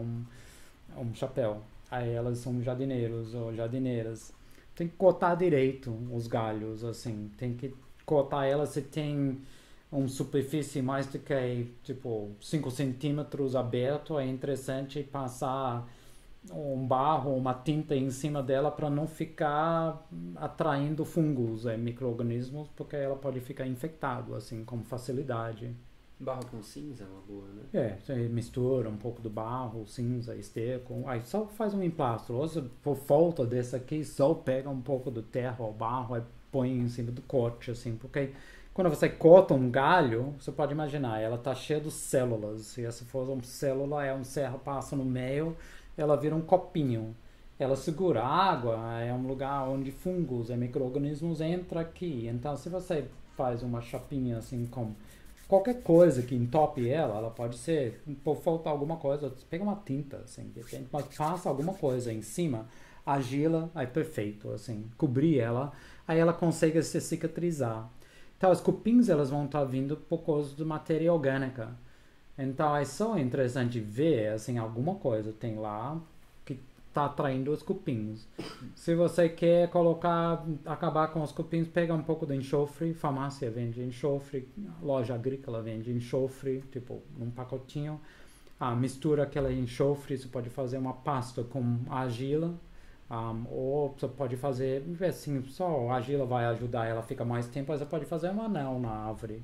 Speaker 2: um chapéu. Aí elas são jardineiros ou jardineiras. Tem que cortar direito os galhos, assim. Tem que cortar elas se tem uma superfície mais do que, tipo, 5 centímetros aberto. É interessante passar um barro, uma tinta em cima dela para não ficar atraindo fungos, micro-organismos, porque ela pode ficar infectado, assim, com facilidade.
Speaker 1: Barro com cinza é uma boa, né?
Speaker 2: Você mistura um pouco do barro, cinza, esterco, aí só faz um emplastro. Ou se por falta desse aqui, só pega um pouco do terra ou barro e põe em cima do corte, assim, porque quando você corta um galho, você pode imaginar, ela tá cheia de células. Se essa for uma célula, um serra passa no meio, ela vira um copinho. Ela segura a água, é um lugar onde fungos e micro-organismos entram aqui. Então, se você faz uma chapinha assim com qualquer coisa que entope ela, ela pode ser, por faltar alguma coisa, pega uma tinta, assim, de repente, mas passa alguma coisa em cima, agila, aí perfeito, assim, cobrir ela, aí ela consegue se cicatrizar. Então, os cupins, elas vão estar vindo por causa de matéria orgânica. Então é só interessante ver, assim, alguma coisa tem lá que está atraindo os cupins. Se você quer acabar com os cupins, pega um pouco de enxofre, farmácia vende enxofre, loja agrícola vende enxofre, tipo, num pacotinho. Mistura aquela enxofre, você pode fazer uma pasta com argila, ou você pode fazer, assim, só a argila vai ajudar ela a ficar mais tempo, mas você pode fazer um anel na árvore.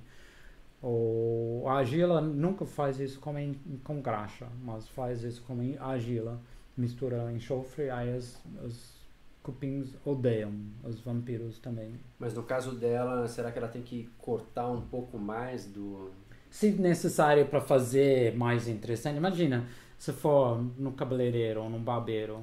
Speaker 2: A argila nunca faz isso com graxa, mas faz isso com argila. Mistura enxofre, aí os cupins odeiam, os vampiros também.
Speaker 1: Mas no caso dela, será que ela tem que cortar um pouco mais do...
Speaker 2: Se necessário para fazer mais interessante, imagina, se for no cabeleireiro ou no barbeiro,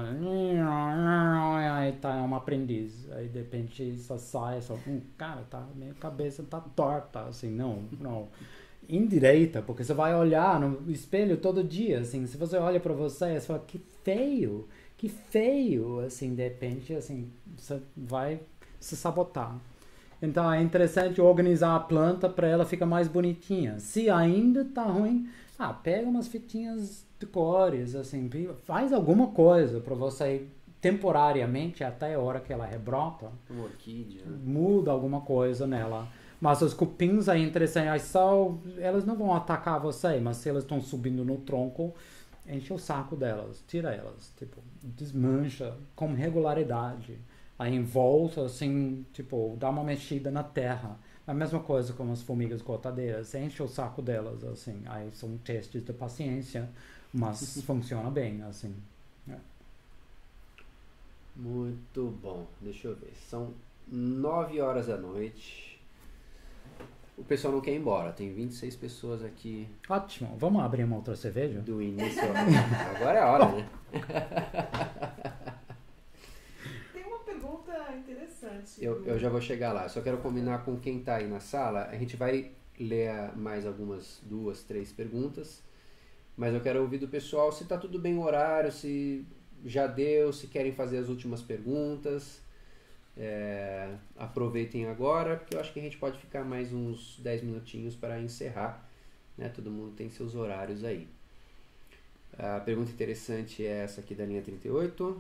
Speaker 2: aí tá um aprendiz, aí de repente só sai, cara, minha cabeça tá torta, assim, não. Indireita, porque você vai olhar no espelho todo dia, assim, se você olha para você fala, que feio, assim, de repente, assim, você vai se sabotar. Então é interessante organizar a planta para ela ficar mais bonitinha. Se ainda tá ruim, pega umas fitinhas de cores, assim, faz alguma coisa para você temporariamente, até a hora que ela rebrota.
Speaker 1: Uma orquídea, né?
Speaker 2: Muda alguma coisa nela. Mas os cupins é interessante, elas não vão atacar você, mas se elas estão subindo no tronco, enche o saco delas, tira elas, tipo, desmancha com regularidade. Aí em volta, assim, tipo, dá uma mexida na terra. A mesma coisa com as formigas cortadeiras, enche o saco delas, assim. Aí são testes de paciência, mas funciona bem, assim.
Speaker 1: Muito bom, deixa eu ver, são 9 horas da noite. O pessoal não quer ir embora, tem 26 pessoas aqui.
Speaker 2: Ótimo, vamos abrir uma outra cerveja?
Speaker 1: Do início ao... Agora é a hora, né?
Speaker 3: Tem uma pergunta interessante.
Speaker 1: Eu já vou chegar lá, só quero combinar com quem está aí na sala. A gente vai ler mais algumas 2, 3 perguntas, mas eu quero ouvir do pessoal se está tudo bem o horário, se já deu, se querem fazer as últimas perguntas. Aproveitem agora, porque eu acho que a gente pode ficar mais uns 10 minutinhos para encerrar, né? Todo mundo tem seus horários aí. A pergunta interessante é essa aqui da linha 38.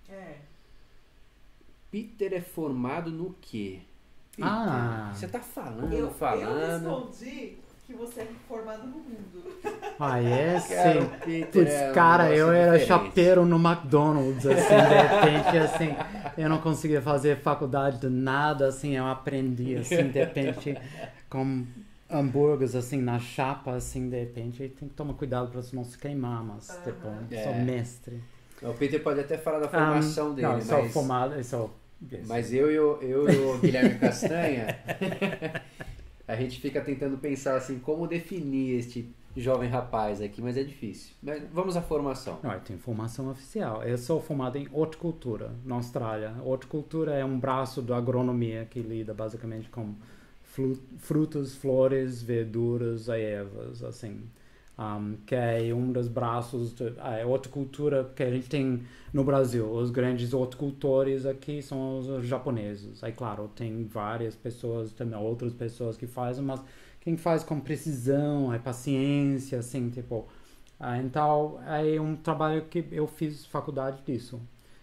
Speaker 1: Peter é formado no quê? Peter, você tá falando.
Speaker 3: Eu respondi que você é formado no mundo.
Speaker 2: Sim. Putz, cara, eu era chapeiro no McDonald's, assim, de repente, assim, eu não conseguia fazer faculdade de nada, assim, eu aprendi, assim, de repente, com hambúrgueres assim na chapa, assim, de repente, tem que tomar cuidado para não se queimar, mas tipo, sou mestre.
Speaker 1: O Peter pode até falar da formação dele,
Speaker 2: não,
Speaker 1: mas...
Speaker 2: sou formado,
Speaker 1: Mas eu e o Guilherme Castanha, a gente fica tentando pensar assim, como definir este jovem rapaz aqui, mas é difícil. Mas vamos à formação.
Speaker 2: Não, eu tenho formação oficial. Eu sou formado em horticultura, na Austrália. Horticultura é um braço da agronomia que lida basicamente com frutas, flores, verduras e ervas, assim. Que é um dos braços da horticultura que a gente tem no Brasil. Os grandes horticultores aqui são os japoneses. Aí, claro, tem várias pessoas, também outras pessoas que fazem, mas quem faz com precisão, paciência, assim, tipo... então, é um trabalho que eu fiz faculdade disso.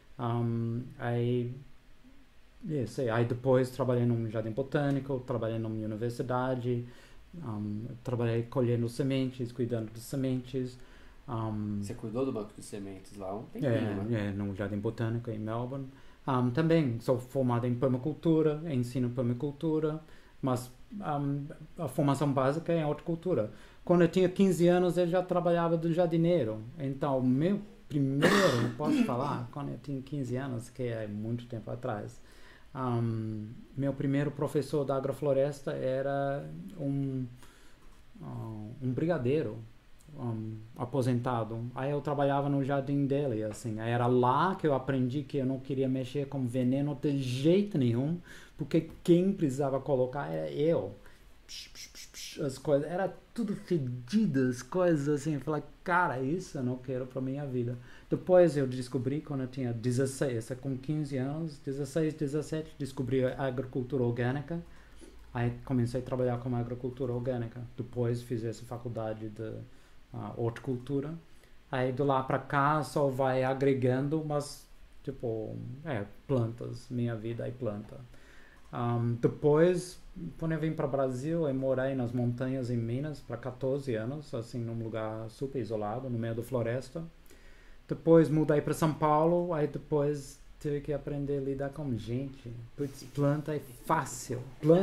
Speaker 2: Aí depois trabalhei num jardim botânico, trabalhei numa universidade, trabalhei colhendo sementes, cuidando de sementes.
Speaker 1: Você cuidou do banco de sementes lá um tempinho, né?
Speaker 2: No jardim botânico em Melbourne. Também sou formado em permacultura, ensino permacultura, mas a formação básica é em horticultura. Quando eu tinha 15 anos, eu já trabalhava de jardineiro. Então, meu primeiro, posso falar, quando eu tinha 15 anos, que é muito tempo atrás, meu primeiro professor da agrofloresta era um brigadeiro aposentado. Aí eu trabalhava no jardim dele, assim. Aí era lá que eu aprendi que eu não queria mexer com veneno de jeito nenhum, porque quem precisava colocar era eu. As coisas, era tudo fedidas, coisas assim. Eu falei, cara, isso eu não quero pra minha vida. Depois eu descobri, quando eu tinha 16, com 15 anos, 16, 17, descobri a agricultura orgânica. Aí comecei a trabalhar com a agricultura orgânica. Depois fiz essa faculdade de horticultura. Aí de lá pra cá só vai agregando, mas tipo, plantas, minha vida é planta. Depois, quando eu vim para o Brasil, eu morei nas montanhas em Minas por 14 anos, assim, num lugar super isolado, no meio da floresta. Depois mudei para São Paulo, aí depois tive que aprender a lidar com gente. Putz, planta é fácil.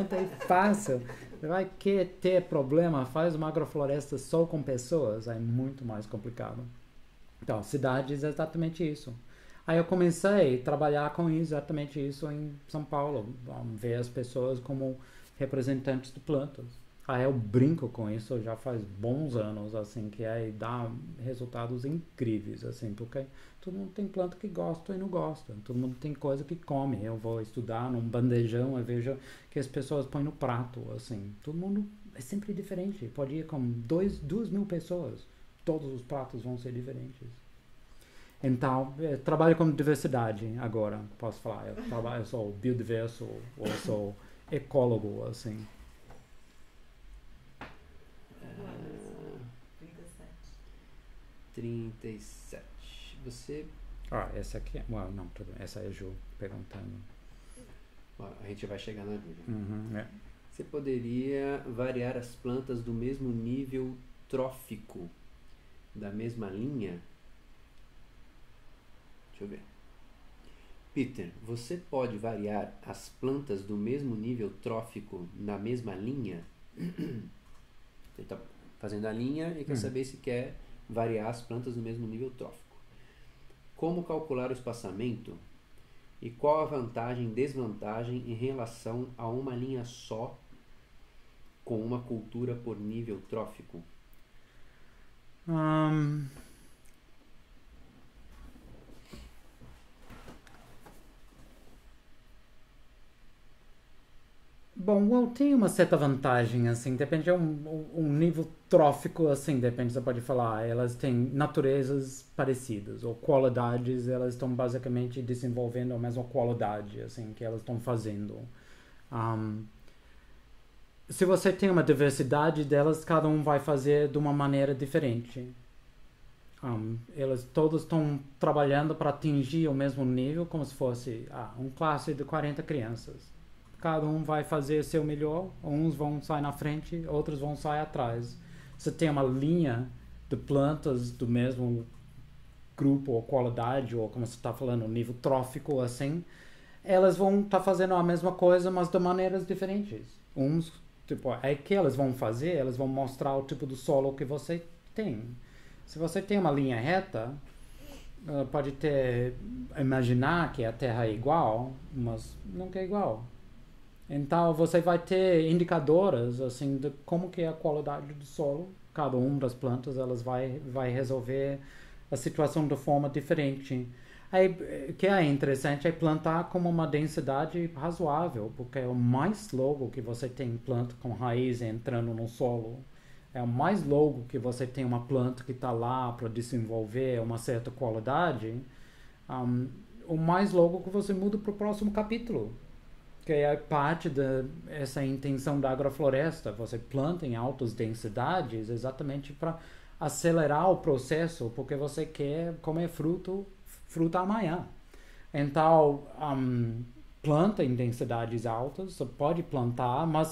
Speaker 2: Vai ter problema, faz uma agrofloresta só com pessoas, é muito mais complicado. Então, cidades é exatamente isso. Aí eu comecei a trabalhar com exatamente isso em São Paulo, ver as pessoas como representantes de plantas. Aí eu brinco com isso já faz bons anos, assim, que dá resultados incríveis, assim, porque todo mundo tem planta que gosta e não gosta, todo mundo tem coisa que come. Eu vou estudar num bandejão e vejo que as pessoas põem no prato, assim, todo mundo é sempre diferente. Pode ir com 2.000 pessoas, todos os pratos vão ser diferentes. Então, eu trabalho com diversidade agora, posso falar. Eu sou biodiverso, ou sou ecólogo, assim.
Speaker 1: 37. Você...
Speaker 2: essa aqui... não, tudo bem. Essa é a Ju perguntando.
Speaker 1: A gente vai chegar na Júlia.
Speaker 2: Uhum,
Speaker 1: Você poderia variar as plantas do mesmo nível trófico, da mesma linha? Deixa eu ver. Peter, você pode variar as plantas do mesmo nível trófico na mesma linha? Ele está fazendo a linha e quer saber se quer variar as plantas do mesmo nível trófico. Como calcular o espaçamento e qual a vantagem e desvantagem em relação a uma linha só com uma cultura por nível trófico?
Speaker 2: Bom, tem uma certa vantagem, assim, depende, um nível trófico, assim, depende, você pode falar, elas têm naturezas parecidas, ou qualidades, elas estão basicamente desenvolvendo a mesma qualidade, assim, que elas estão fazendo. Se você tem uma diversidade delas, cada um vai fazer de uma maneira diferente. Elas todas estão trabalhando para atingir o mesmo nível, como se fosse um classe de 40 crianças. Cada um vai fazer seu melhor, uns vão sair na frente, outros vão sair atrás. Você tem uma linha de plantas do mesmo grupo ou qualidade, ou como você está falando, nível trófico, assim, elas vão estar fazendo a mesma coisa, mas de maneiras diferentes. Uns Tipo, é que eles vão fazer, eles vão mostrar o tipo do solo que você tem. Se você tem uma linha reta, pode imaginar que a Terra é igual, mas nunca é igual. Então você vai ter indicadores assim de como que é a qualidade do solo. Cada uma das plantas elas vai resolver a situação de forma diferente. Aí, o que é interessante é plantar com uma densidade razoável, porque é o mais logo que você tem planta com raiz entrando no solo. É o mais logo que você tem uma planta que está lá para desenvolver uma certa qualidade. O mais logo que você muda para o próximo capítulo, que é parte dessa intenção da agrofloresta. Você planta em altas densidades exatamente para acelerar o processo, porque você quer comer fruta amanhã. Então, planta em densidades altas, você pode plantar, mas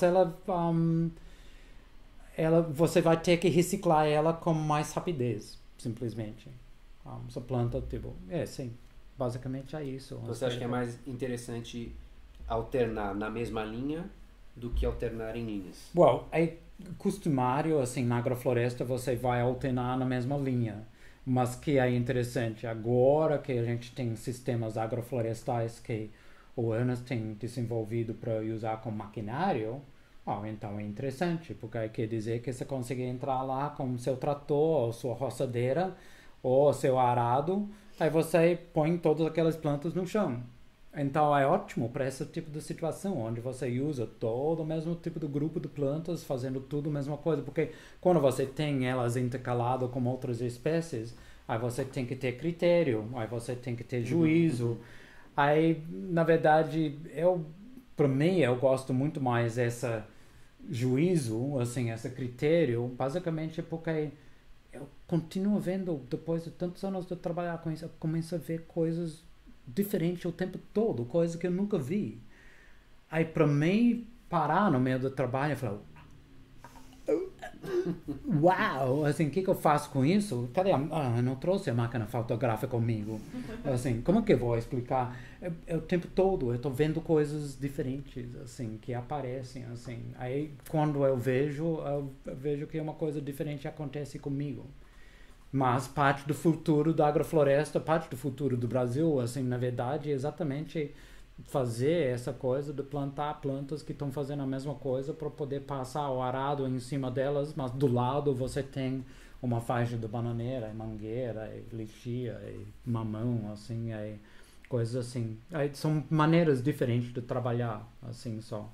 Speaker 2: você vai ter que reciclar ela com mais rapidez, simplesmente. Você planta, sim, basicamente é isso.
Speaker 1: Você acha que é mais interessante alternar na mesma linha do que alternar em linhas?
Speaker 2: Well, é costumário, assim, na agrofloresta você vai alternar na mesma linha. Mas que é interessante, agora que a gente tem sistemas agroflorestais que o Ernest tem desenvolvido para usar com maquinário, então é interessante, porque quer dizer que você consegue entrar lá com o seu trator, ou sua roçadeira, ou seu arado, aí você põe todas aquelas plantas no chão. Então é ótimo para esse tipo de situação, onde você usa todo o mesmo tipo de grupo de plantas, fazendo tudo a mesma coisa, porque quando você tem elas intercaladas com outras espécies, aí você tem que ter critério, aí você tem que ter juízo. Aí, na verdade, para mim, eu gosto muito mais esse juízo, assim, esse critério, basicamente porque eu continuo vendo, depois de tantos anos de trabalhar com isso, eu começo a ver coisas diferente o tempo todo, coisa que eu nunca vi. Aí para mim parar no meio do trabalho e falar, uau, assim, o que eu faço com isso? Cadê eu não trouxe a máquina fotográfica comigo. Assim, como que eu vou explicar? O tempo todo eu estou vendo coisas diferentes, assim, que aparecem, assim. Aí quando eu vejo que uma coisa diferente acontece comigo. Mas parte do futuro da agrofloresta, parte do futuro do Brasil, assim, na verdade, é exatamente fazer essa coisa de plantar plantas que estão fazendo a mesma coisa para poder passar o arado em cima delas, mas do lado você tem uma faixa de bananeira, e mangueira, e lixia, e mamão, assim, aí, coisas assim. Aí são maneiras diferentes de trabalhar, assim, só.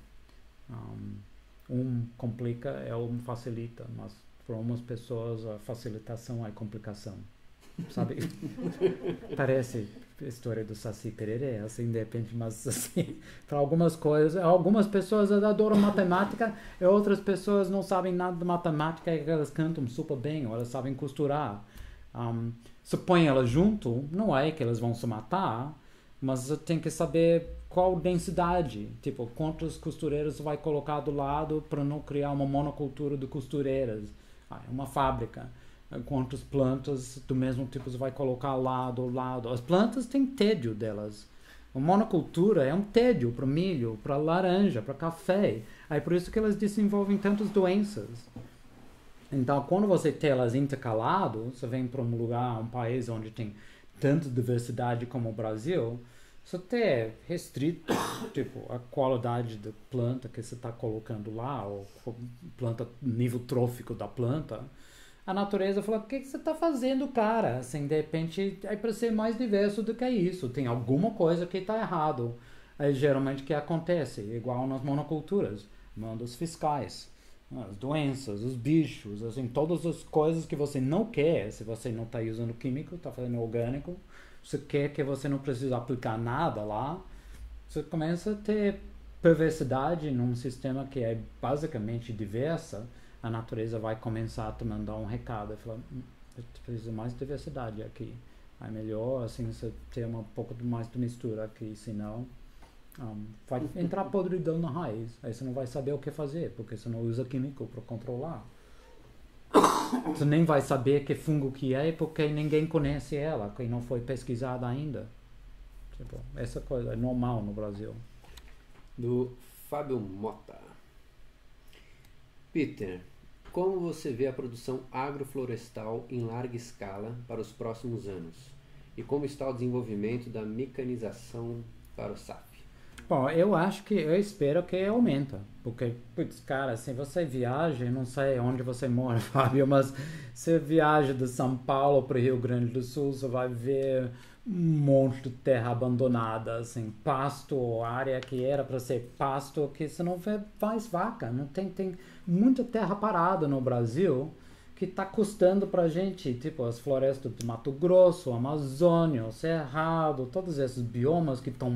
Speaker 2: Complica, facilita, mas para umas pessoas a facilitação é complicação, sabe? Parece a história do Saci Pererê, assim, de repente, mas assim, para algumas coisas, algumas pessoas adoram matemática e outras pessoas não sabem nada de matemática e elas cantam super bem, ou elas sabem costurar. Se põe elas junto, não é que elas vão se matar, mas tem que saber qual densidade, tipo, quantos costureiros você vai colocar do lado para não criar uma monocultura de costureiras. É uma fábrica. Quantas plantas do mesmo tipo você vai colocar lado ao lado. As plantas têm tédio delas. A monocultura é um tédio para milho, para laranja, para café. É por isso que elas desenvolvem tantas doenças. Então, quando você tem elas intercaladas, você vem para um lugar, um país onde tem tanta diversidade como o Brasil, você tem restrito, tipo, a qualidade da planta que você está colocando lá, ou planta, nível trófico da planta. A natureza fala, o que você está fazendo, cara? Assim, de repente, é para ser mais diverso do que isso. Tem alguma coisa que está errado. Aí, geralmente, o que acontece? Igual nas monoculturas. Mandos fiscais. As doenças, os bichos, assim, todas as coisas que você não quer, se você não está usando químico, está fazendo orgânico, você quer que você não precisa aplicar nada lá, você começa a ter perversidade num sistema que é basicamente diversa. A natureza vai começar a te mandar um recado e falar, eu preciso de mais diversidade aqui. É melhor assim você ter um pouco mais de mistura aqui, senão vai entrar podridão na raiz. Aí você não vai saber o que fazer, porque você não usa químico para controlar. Você nem vai saber que fungo que é, porque ninguém conhece ela, que não foi pesquisada ainda. Tipo, essa coisa é normal no Brasil.
Speaker 1: Do Fábio Mota. Peter, como você vê a produção agroflorestal em larga escala para os próximos anos? E como está o desenvolvimento da mecanização para o SAF?
Speaker 2: Bom, eu espero que aumenta, porque, putz, cara, se você viaja, eu não sei onde você mora, Fábio, mas se viaja de São Paulo para o Rio Grande do Sul, você vai ver um monte de terra abandonada, assim, pasto, área que era para ser pasto, que você não vê mais vaca, não tem muita terra parada no Brasil que está custando pra gente, tipo, as florestas do Mato Grosso, Amazônia, o Cerrado, todos esses biomas que estão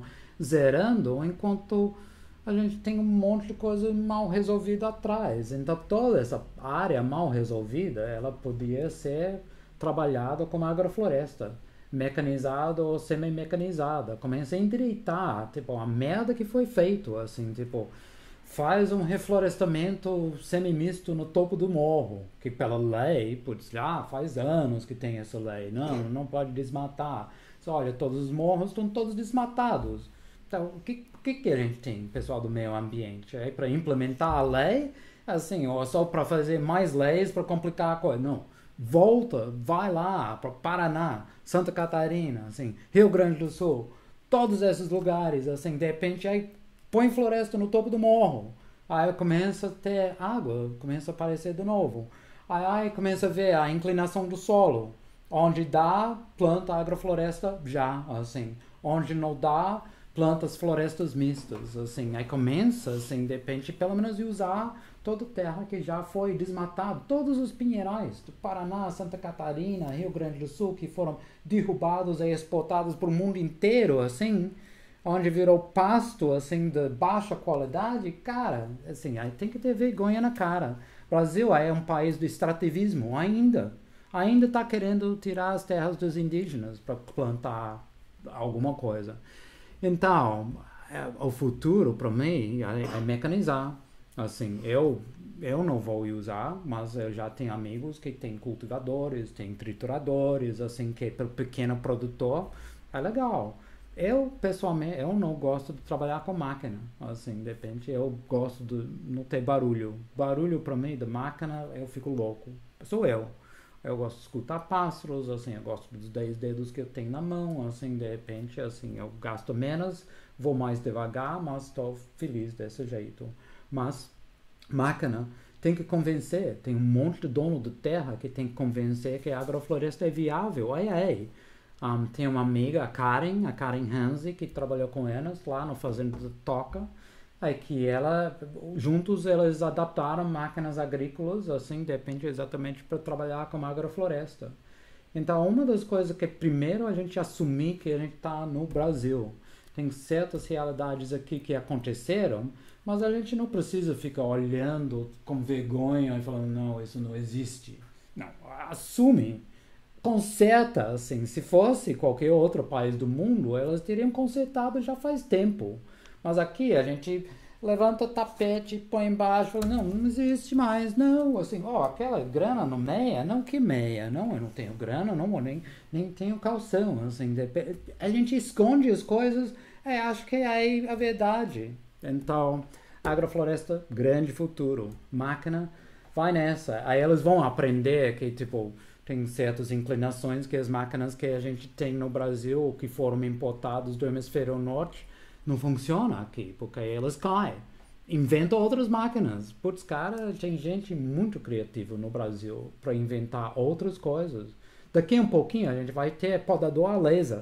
Speaker 2: zerando, enquanto a gente tem um monte de coisa mal resolvida atrás. Então, toda essa área mal resolvida, ela podia ser trabalhada como agrofloresta, mecanizada ou semi-mecanizada. Começa a endireitar, tipo, a merda que foi feito, assim, tipo, faz um reflorestamento semi-misto no topo do morro, que pela lei, putz, faz anos que tem essa lei, não pode desmatar. Só, olha, todos os morros estão todos desmatados. Então, o que a gente tem, pessoal do meio ambiente? É para implementar a lei, assim, ou só para fazer mais leis para complicar a coisa? Não. Volta, vai lá para Paraná, Santa Catarina, assim, Rio Grande do Sul, todos esses lugares, assim, de repente aí põe floresta no topo do morro. Aí começa a ter água, começa a aparecer de novo. Aí começa a ver a inclinação do solo. Onde dá, planta agrofloresta já, assim. Onde não dá, planta as florestas mistas, assim. Aí começa, assim, de repente, pelo menos usar toda a terra que já foi desmatada. Todos os pinheirais do Paraná, Santa Catarina, Rio Grande do Sul, que foram derrubados e exportados para o mundo inteiro, assim, onde virou pasto, assim, de baixa qualidade, cara, assim, aí tem que ter vergonha na cara. O Brasil é um país do extrativismo ainda está querendo tirar as terras dos indígenas para plantar alguma coisa. Então, o futuro para mim é mecanizar. Assim, eu não vou usar, mas eu já tenho amigos que têm cultivadores, têm trituradores, assim, que para o pequeno produtor é legal. Eu, pessoalmente, eu não gosto de trabalhar com máquina, assim, depende, eu gosto de não ter barulho. Barulho para mim, da máquina, eu fico louco. Sou eu. Eu gosto de escutar pássaros, assim, eu gosto dos 10 dedos que eu tenho na mão, assim, de repente, assim, eu gasto menos, vou mais devagar, mas estou feliz desse jeito. Mas, máquina tem que convencer, tem um monte de dono de terra que tem que convencer que a agrofloresta é viável, tem uma amiga, a Karen Hansi, que trabalhou com elas lá no Fazenda de Toca, que juntos eles adaptaram máquinas agrícolas, assim, de repente, exatamente para trabalhar com agrofloresta. Então, uma das coisas que primeiro a gente assumir que a gente está no Brasil. Tem certas realidades aqui que aconteceram, mas a gente não precisa ficar olhando com vergonha e falando, não, isso não existe. Não, assume. Conserta, assim, se fosse qualquer outro país do mundo, elas teriam consertado já faz tempo. Mas aqui a gente levanta o tapete, põe embaixo, fala, não existe mais, não, assim, aquela grana no meia, não, que meia, não, eu não tenho grana, não, nem tenho calção, assim, a gente esconde as coisas, acho que é a verdade. Então, agrofloresta, grande futuro, máquina, vai nessa, aí elas vão aprender que, tipo, tem certas inclinações que as máquinas que a gente tem no Brasil, que foram importadas do hemisfério norte, não funciona aqui, porque elas caem. Inventa outras máquinas. Putz, cara, tem gente muito criativa no Brasil para inventar outras coisas. Daqui a um pouquinho a gente vai ter podador a laser.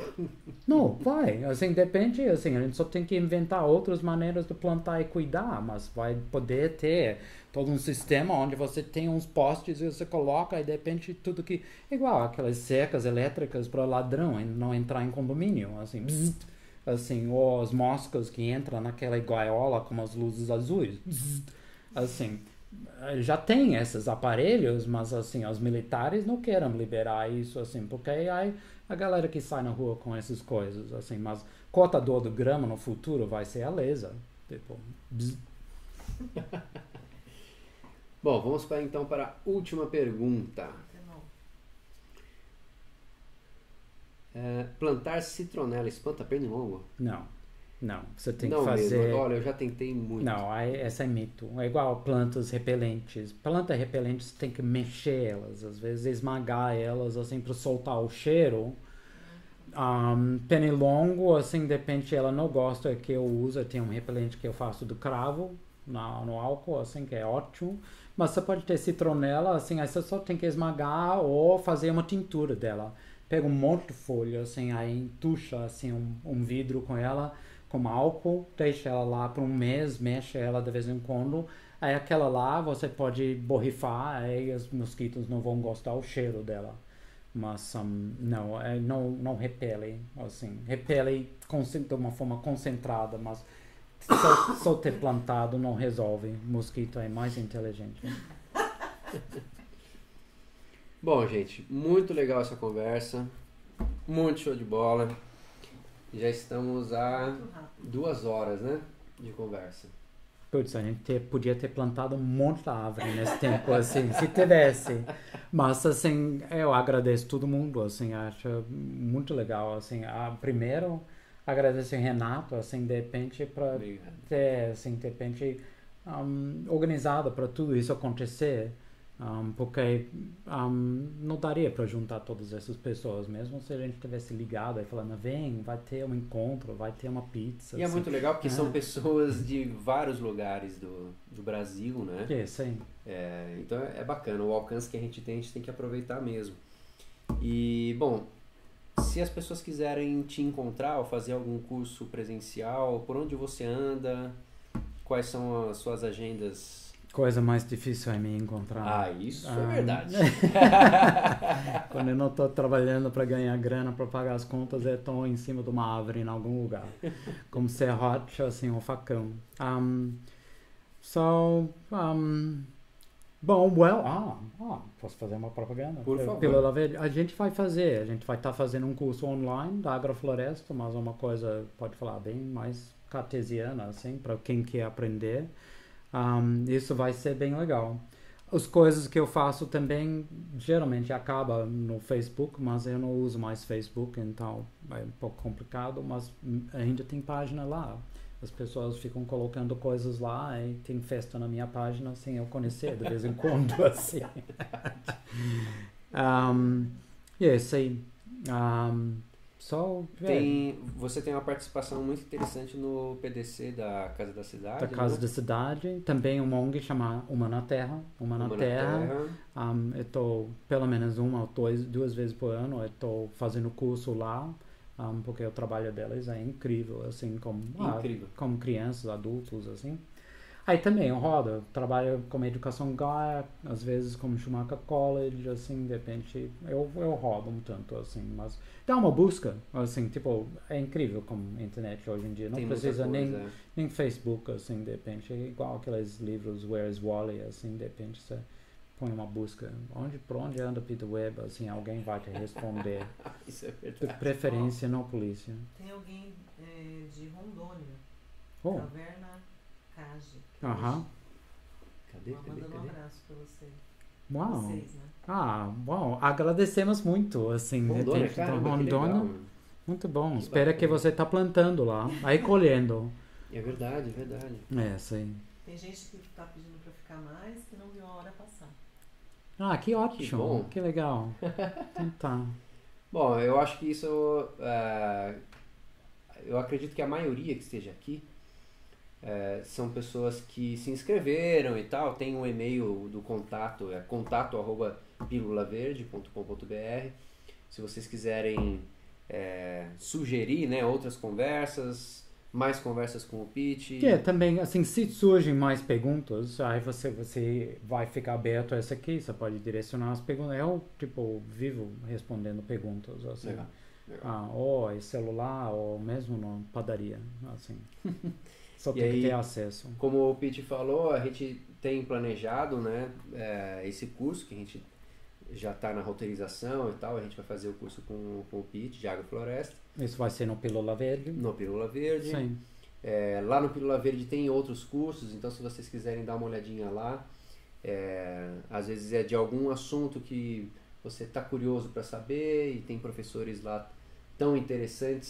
Speaker 2: Não, vai. Assim, depende, assim, a gente só tem que inventar outras maneiras de plantar e cuidar, mas vai poder ter todo um sistema onde você tem uns postes e você coloca e depende tudo que... Igual aquelas cercas elétricas para ladrão não entrar em condomínio, assim, assim, ou as moscas que entram naquela gaiola com as luzes azuis, assim, já tem esses aparelhos, mas assim, os militares não querem liberar isso, assim, porque aí a galera que sai na rua com essas coisas, assim, mas cortador de grama no futuro vai ser a laser, tipo,
Speaker 1: Bom, vamos então para a última pergunta. Plantar citronela espanta pernilongo?
Speaker 2: Não. Não, você tem
Speaker 1: Não
Speaker 2: que fazer...
Speaker 1: mesmo. Olha, eu já tentei muito.
Speaker 2: Não, essa é mito. É igual plantas repelentes. Plantas repelentes tem que mexer elas, às vezes esmagar elas, assim, para soltar o cheiro. Pernilongo, assim, de repente ela não gosta que eu uso. Tem um repelente que eu faço do cravo no álcool, assim, que é ótimo. Mas você pode ter citronela, assim, aí você só tem que esmagar ou fazer uma tintura dela. Pega um monte de folha, assim, aí entuxa, assim, um vidro com ela, com álcool, deixa ela lá por um mês, mexe ela de vez em quando. Aí aquela lá você pode borrifar, aí os mosquitos não vão gostar do cheiro dela. Mas não repele, assim, repele de uma forma concentrada, mas só ter plantado não resolve. O mosquito é mais inteligente.
Speaker 1: Bom, gente, muito legal essa conversa, muito show de bola. Já estamos há 2 horas, né, de conversa.
Speaker 2: Putz, a gente podia ter plantado um monte de árvore nesse tempo, assim, se tivesse. Mas, assim, eu agradeço todo mundo, assim, acho muito legal, assim. Primeiro, agradeço o Renato, assim, de repente, para ter, assim, de repente, organizado para tudo isso acontecer. Porque não daria para juntar todas essas pessoas, mesmo se a gente tivesse ligado e falando, vem, vai ter um encontro, vai ter uma pizza.
Speaker 1: E é muito legal porque são pessoas de vários lugares do Brasil, né?
Speaker 2: Sim.
Speaker 1: Então é bacana, o alcance que a gente tem que aproveitar mesmo. E, bom, se as pessoas quiserem te encontrar ou fazer algum curso presencial, por onde você anda, quais são as suas agendas?
Speaker 2: Coisa mais difícil é me encontrar.
Speaker 1: Isso é verdade.
Speaker 2: Quando eu não estou trabalhando para ganhar grana, para pagar as contas, eu estou em cima de uma árvore em algum lugar. Como serrote, assim, um facão. Posso fazer uma propaganda?
Speaker 1: Por favor.
Speaker 2: Pílula Verde. A gente vai estar fazendo um curso online da agrofloresta, mas uma coisa, pode falar, bem mais cartesiana, assim, para quem quer aprender. Isso vai ser bem legal. As coisas que eu faço também geralmente acaba no Facebook, mas eu não uso mais Facebook, então é um pouco complicado, mas ainda tem página lá. As pessoas ficam colocando coisas lá e tem festa na minha página sem eu conhecer de vez em quando, assim.
Speaker 1: Você tem uma participação muito interessante no PDC da Casa da Cidade.
Speaker 2: Da Casa da Cidade. Também uma ONG chamada Uma na Terra. Uma na Terra. Eu estou pelo menos 1 ou 2 vezes por ano. Eu estou fazendo curso lá. Porque o trabalho delas é incrível, assim, como crianças, adultos, assim. Aí também eu rodo, trabalho como educação GAR, às vezes como Schumacher College, assim, de repente eu rodo um tanto, assim, mas dá uma busca, assim, tipo, é incrível como a internet hoje em dia, não precisa nem Facebook, assim, de repente, é igual aqueles livros Where's Wally, assim, de repente você põe uma busca, por onde anda Peter Webb, assim, alguém vai te responder.
Speaker 1: Isso é verdade.
Speaker 2: De preferência, não polícia.
Speaker 3: Tem alguém de Rondônia, Caverna Cage.
Speaker 1: Cadê?
Speaker 3: Mandando um abraço pra você.
Speaker 2: Uau.
Speaker 3: Vocês, né?
Speaker 2: Uau. Agradecemos muito, assim,
Speaker 1: Rondônia,
Speaker 2: Rondônia. Muito bom. Espera que você tá plantando lá, aí colhendo.
Speaker 1: É verdade, é verdade.
Speaker 2: Sim.
Speaker 3: Tem gente que tá pedindo pra ficar mais, que não viu a hora passar.
Speaker 2: Que ótimo. Que legal. Então tá.
Speaker 1: Bom, eu acho que isso... eu acredito que a maioria que esteja aqui são pessoas que se inscreveram e tal, tem um e-mail do contato, contato@pilulaverde.com.br. Se vocês quiserem sugerir, né, outras conversas, mais conversas com o Pete.
Speaker 2: Também, assim, se surgem mais perguntas, aí você vai ficar aberto a essa aqui, você pode direcionar as perguntas. Eu, vivo respondendo perguntas, assim.
Speaker 1: Legal.
Speaker 2: Ou em celular, ou mesmo na padaria, assim. Só tem que ter acesso.
Speaker 1: Como o Pete falou, a gente tem planejado, né, esse curso, que a gente já está na roteirização e tal, a gente vai fazer o curso com o Pete de Agrofloresta.
Speaker 2: Isso vai ser no Pílula Verde?
Speaker 1: No Pílula Verde.
Speaker 2: Sim.
Speaker 1: Lá no Pílula Verde tem outros cursos, então se vocês quiserem dar uma olhadinha lá, às vezes é de algum assunto que você está curioso para saber e tem professores lá tão interessantes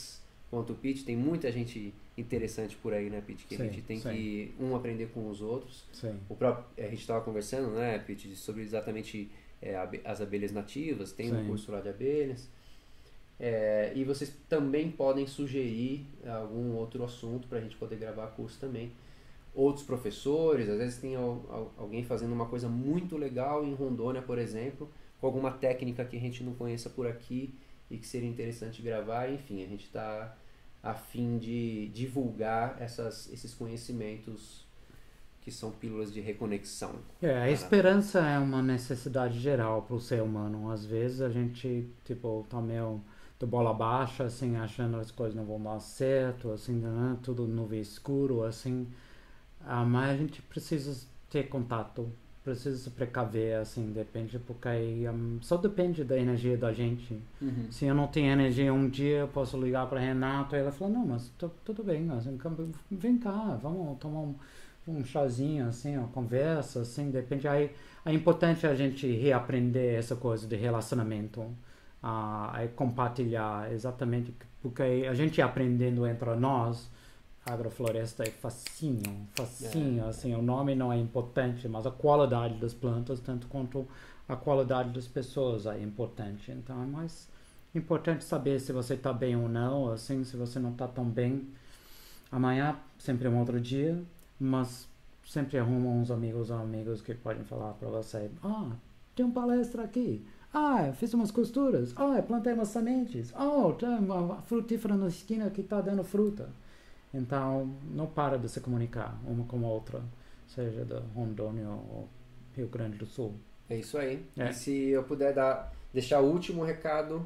Speaker 1: quanto o Pete. Tem muita gente interessante por aí, né, Pete? Que a
Speaker 2: Sim,
Speaker 1: gente tem
Speaker 2: sim.
Speaker 1: que aprender com os outros.
Speaker 2: Sim.
Speaker 1: A gente estava conversando, né, Pete, sobre exatamente as abelhas nativas. Tem um
Speaker 2: Sim.
Speaker 1: curso lá de abelhas. E vocês também podem sugerir algum outro assunto para a gente poder gravar curso também. Outros professores, às vezes tem alguém fazendo uma coisa muito legal em Rondônia, por exemplo, com alguma técnica que a gente não conheça por aqui e que seria interessante gravar. Enfim, a gente está a fim de divulgar esses conhecimentos que são pílulas de reconexão.
Speaker 2: A esperança é uma necessidade geral para o ser humano. Às vezes a gente, tipo, tá meio de bola baixa, assim, achando que as coisas não vão dar certo, assim, né? Tudo nuvem escuro, assim. Mas a gente precisa ter contato, precisa se precaver, assim, depende, porque aí só depende da energia da gente. Se eu não tenho energia um dia, eu posso ligar para Renato e ela fala, não, mas tudo bem, assim, vem cá, vamos tomar um chazinho, assim, uma conversa, assim, depende. Aí é importante a gente reaprender essa coisa de relacionamento, compartilhar, exatamente, porque a gente aprendendo entre nós. Agrofloresta é facinho, assim, o nome não é importante, mas a qualidade das plantas, tanto quanto a qualidade das pessoas é importante. Então é mais importante saber se você está bem ou não, assim, se você não está tão bem. Amanhã sempre é um outro dia, mas sempre arruma uns amigos ou amigas que podem falar para você, tem uma palestra aqui, fiz umas costuras, plantei umas sementes, tem uma frutífera na esquina que está dando fruta. Então, não para de se comunicar uma com a outra, seja da Rondônia ou Rio Grande do Sul.
Speaker 1: É isso aí. E se eu puder deixar o último recado,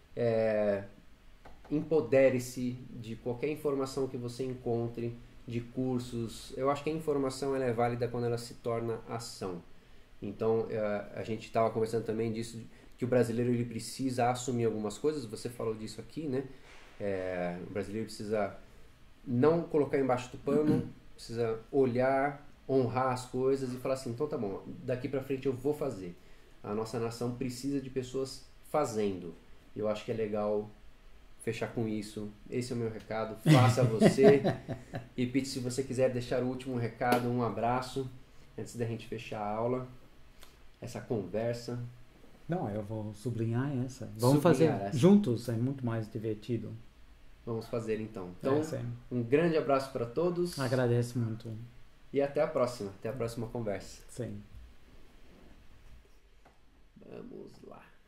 Speaker 1: empodere-se de qualquer informação que você encontre, de cursos. Eu acho que a informação ela é válida quando ela se torna ação. Então, a gente estava conversando também disso, que o brasileiro ele precisa assumir algumas coisas, você falou disso aqui, né? O brasileiro precisa não colocar embaixo do pano, precisa olhar, honrar as coisas e falar assim, então tá bom, daqui pra frente eu vou fazer. A nossa nação precisa de pessoas fazendo. Eu acho que é legal fechar com isso. Esse é o meu recado, faça você. E Pete, se você quiser deixar o último recado, um abraço, antes da gente fechar a aula, essa conversa.
Speaker 2: Não, eu vou sublinhar essa. Vamos fazer juntos, é muito mais divertido.
Speaker 1: Vamos fazer então. Então, um grande abraço para todos.
Speaker 2: Agradeço muito.
Speaker 1: E até a próxima. Até a próxima conversa.
Speaker 2: Sim.
Speaker 1: Vamos lá.